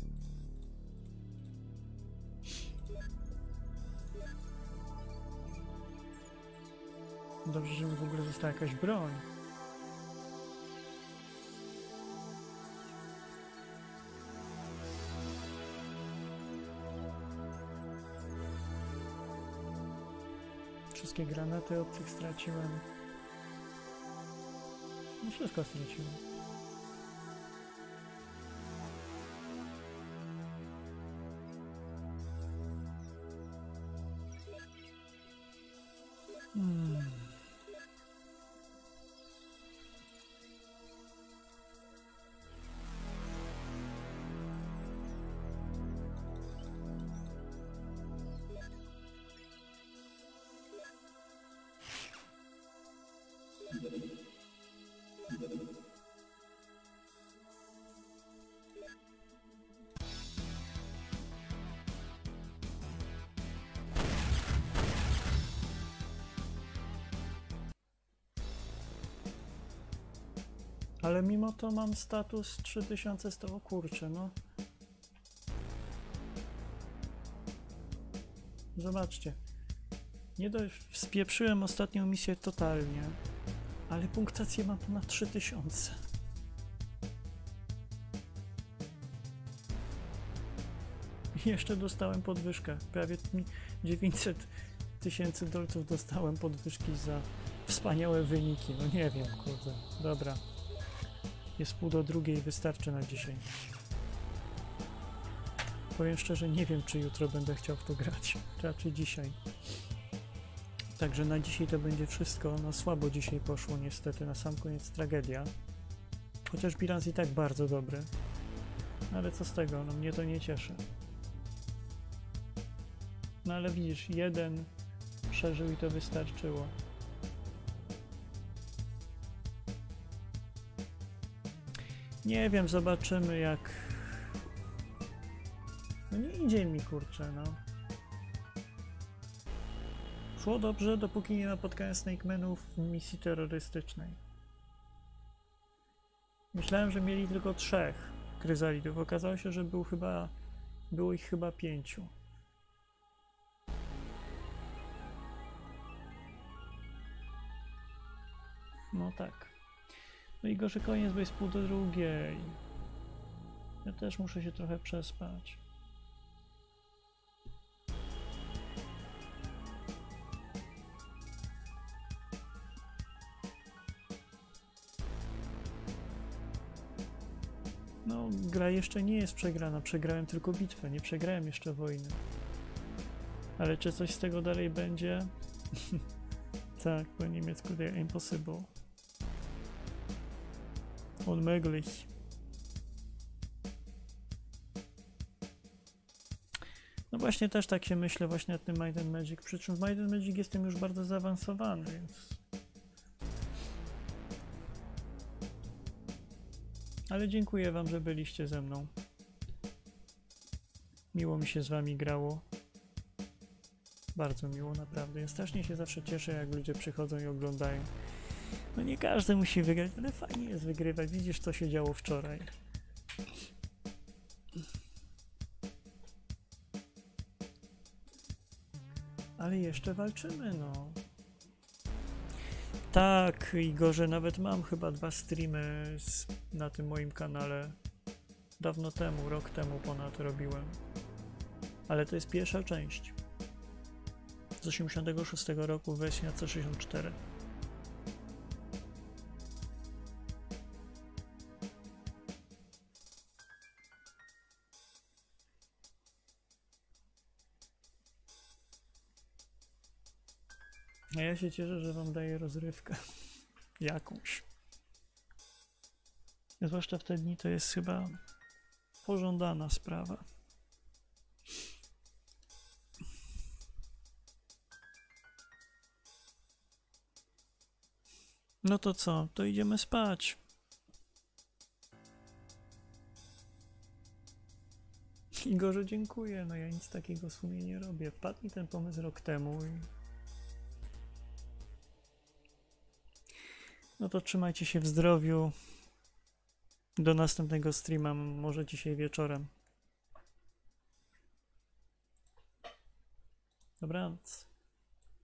Dobrze, że mi w ogóle została jakaś broń. Wszystkie granaty obcych straciłem. No wszystko straciłem. Hmm. Ale mimo to mam status trzy tysiące sto, o kurczę, no. Zobaczcie. Nie dość, spieprzyłem ostatnią misję totalnie, ale punktację mam na trzy tysiące. I jeszcze dostałem podwyżkę. Prawie dziewięćset tysięcy dolców dostałem podwyżki za wspaniałe wyniki. No nie wiem, kurde. Dobra. Jest pół do drugiej, wystarczy na dzisiaj. Powiem szczerze, nie wiem, czy jutro będę chciał w to grać. Raczej dzisiaj. Także na dzisiaj to będzie wszystko. No słabo dzisiaj poszło niestety. Na sam koniec tragedia. Chociaż bilans i tak bardzo dobry. Ale co z tego? No mnie to nie cieszy. No ale widzisz, jeden przeżył i to wystarczyło. Nie wiem, zobaczymy jak... No nie idzie mi, kurczę, no. Szło dobrze, dopóki nie napotkałem Snakemenów w misji terrorystycznej. Myślałem, że mieli tylko trzech kryzalidów. Okazało się, że był chyba... było ich chyba pięciu. No tak. No i gorzej koniec, bo jest pół do drugiej. Ja też muszę się trochę przespać. No, gra jeszcze nie jest przegrana. Przegrałem tylko bitwę, nie przegrałem jeszcze wojny. Ale czy coś z tego dalej będzie? Tak, po niemiecku der impossible. Unmöglich. No właśnie też tak się myślę właśnie nad tym Might and Magic, przy czym w Might and Magic jestem już bardzo zaawansowany, więc... Ale dziękuję wam, że byliście ze mną. Miło mi się z wami grało. Bardzo miło, naprawdę. Ja strasznie się zawsze cieszę, jak ludzie przychodzą i oglądają. No nie każdy musi wygrać, ale fajnie jest wygrywać. Widzisz, co się działo wczoraj. Ale jeszcze walczymy, no. Tak, Igorze, nawet mam chyba dwa streamy z, na tym moim kanale. Dawno temu, rok temu ponad robiłem. Ale to jest pierwsza część. Z osiemdziesiątego szóstego roku, wersja C sześćdziesiąt cztery. A ja się cieszę, że wam daję rozrywkę. Jakąś. Zwłaszcza w te dni to jest chyba pożądana sprawa. No to co? To idziemy spać. Igorze, dziękuję. No ja nic takiego w sumie nie robię. Wpadł mi ten pomysł rok temu i... No to trzymajcie się w zdrowiu. Do następnego streama, może dzisiaj wieczorem. Dobranoc.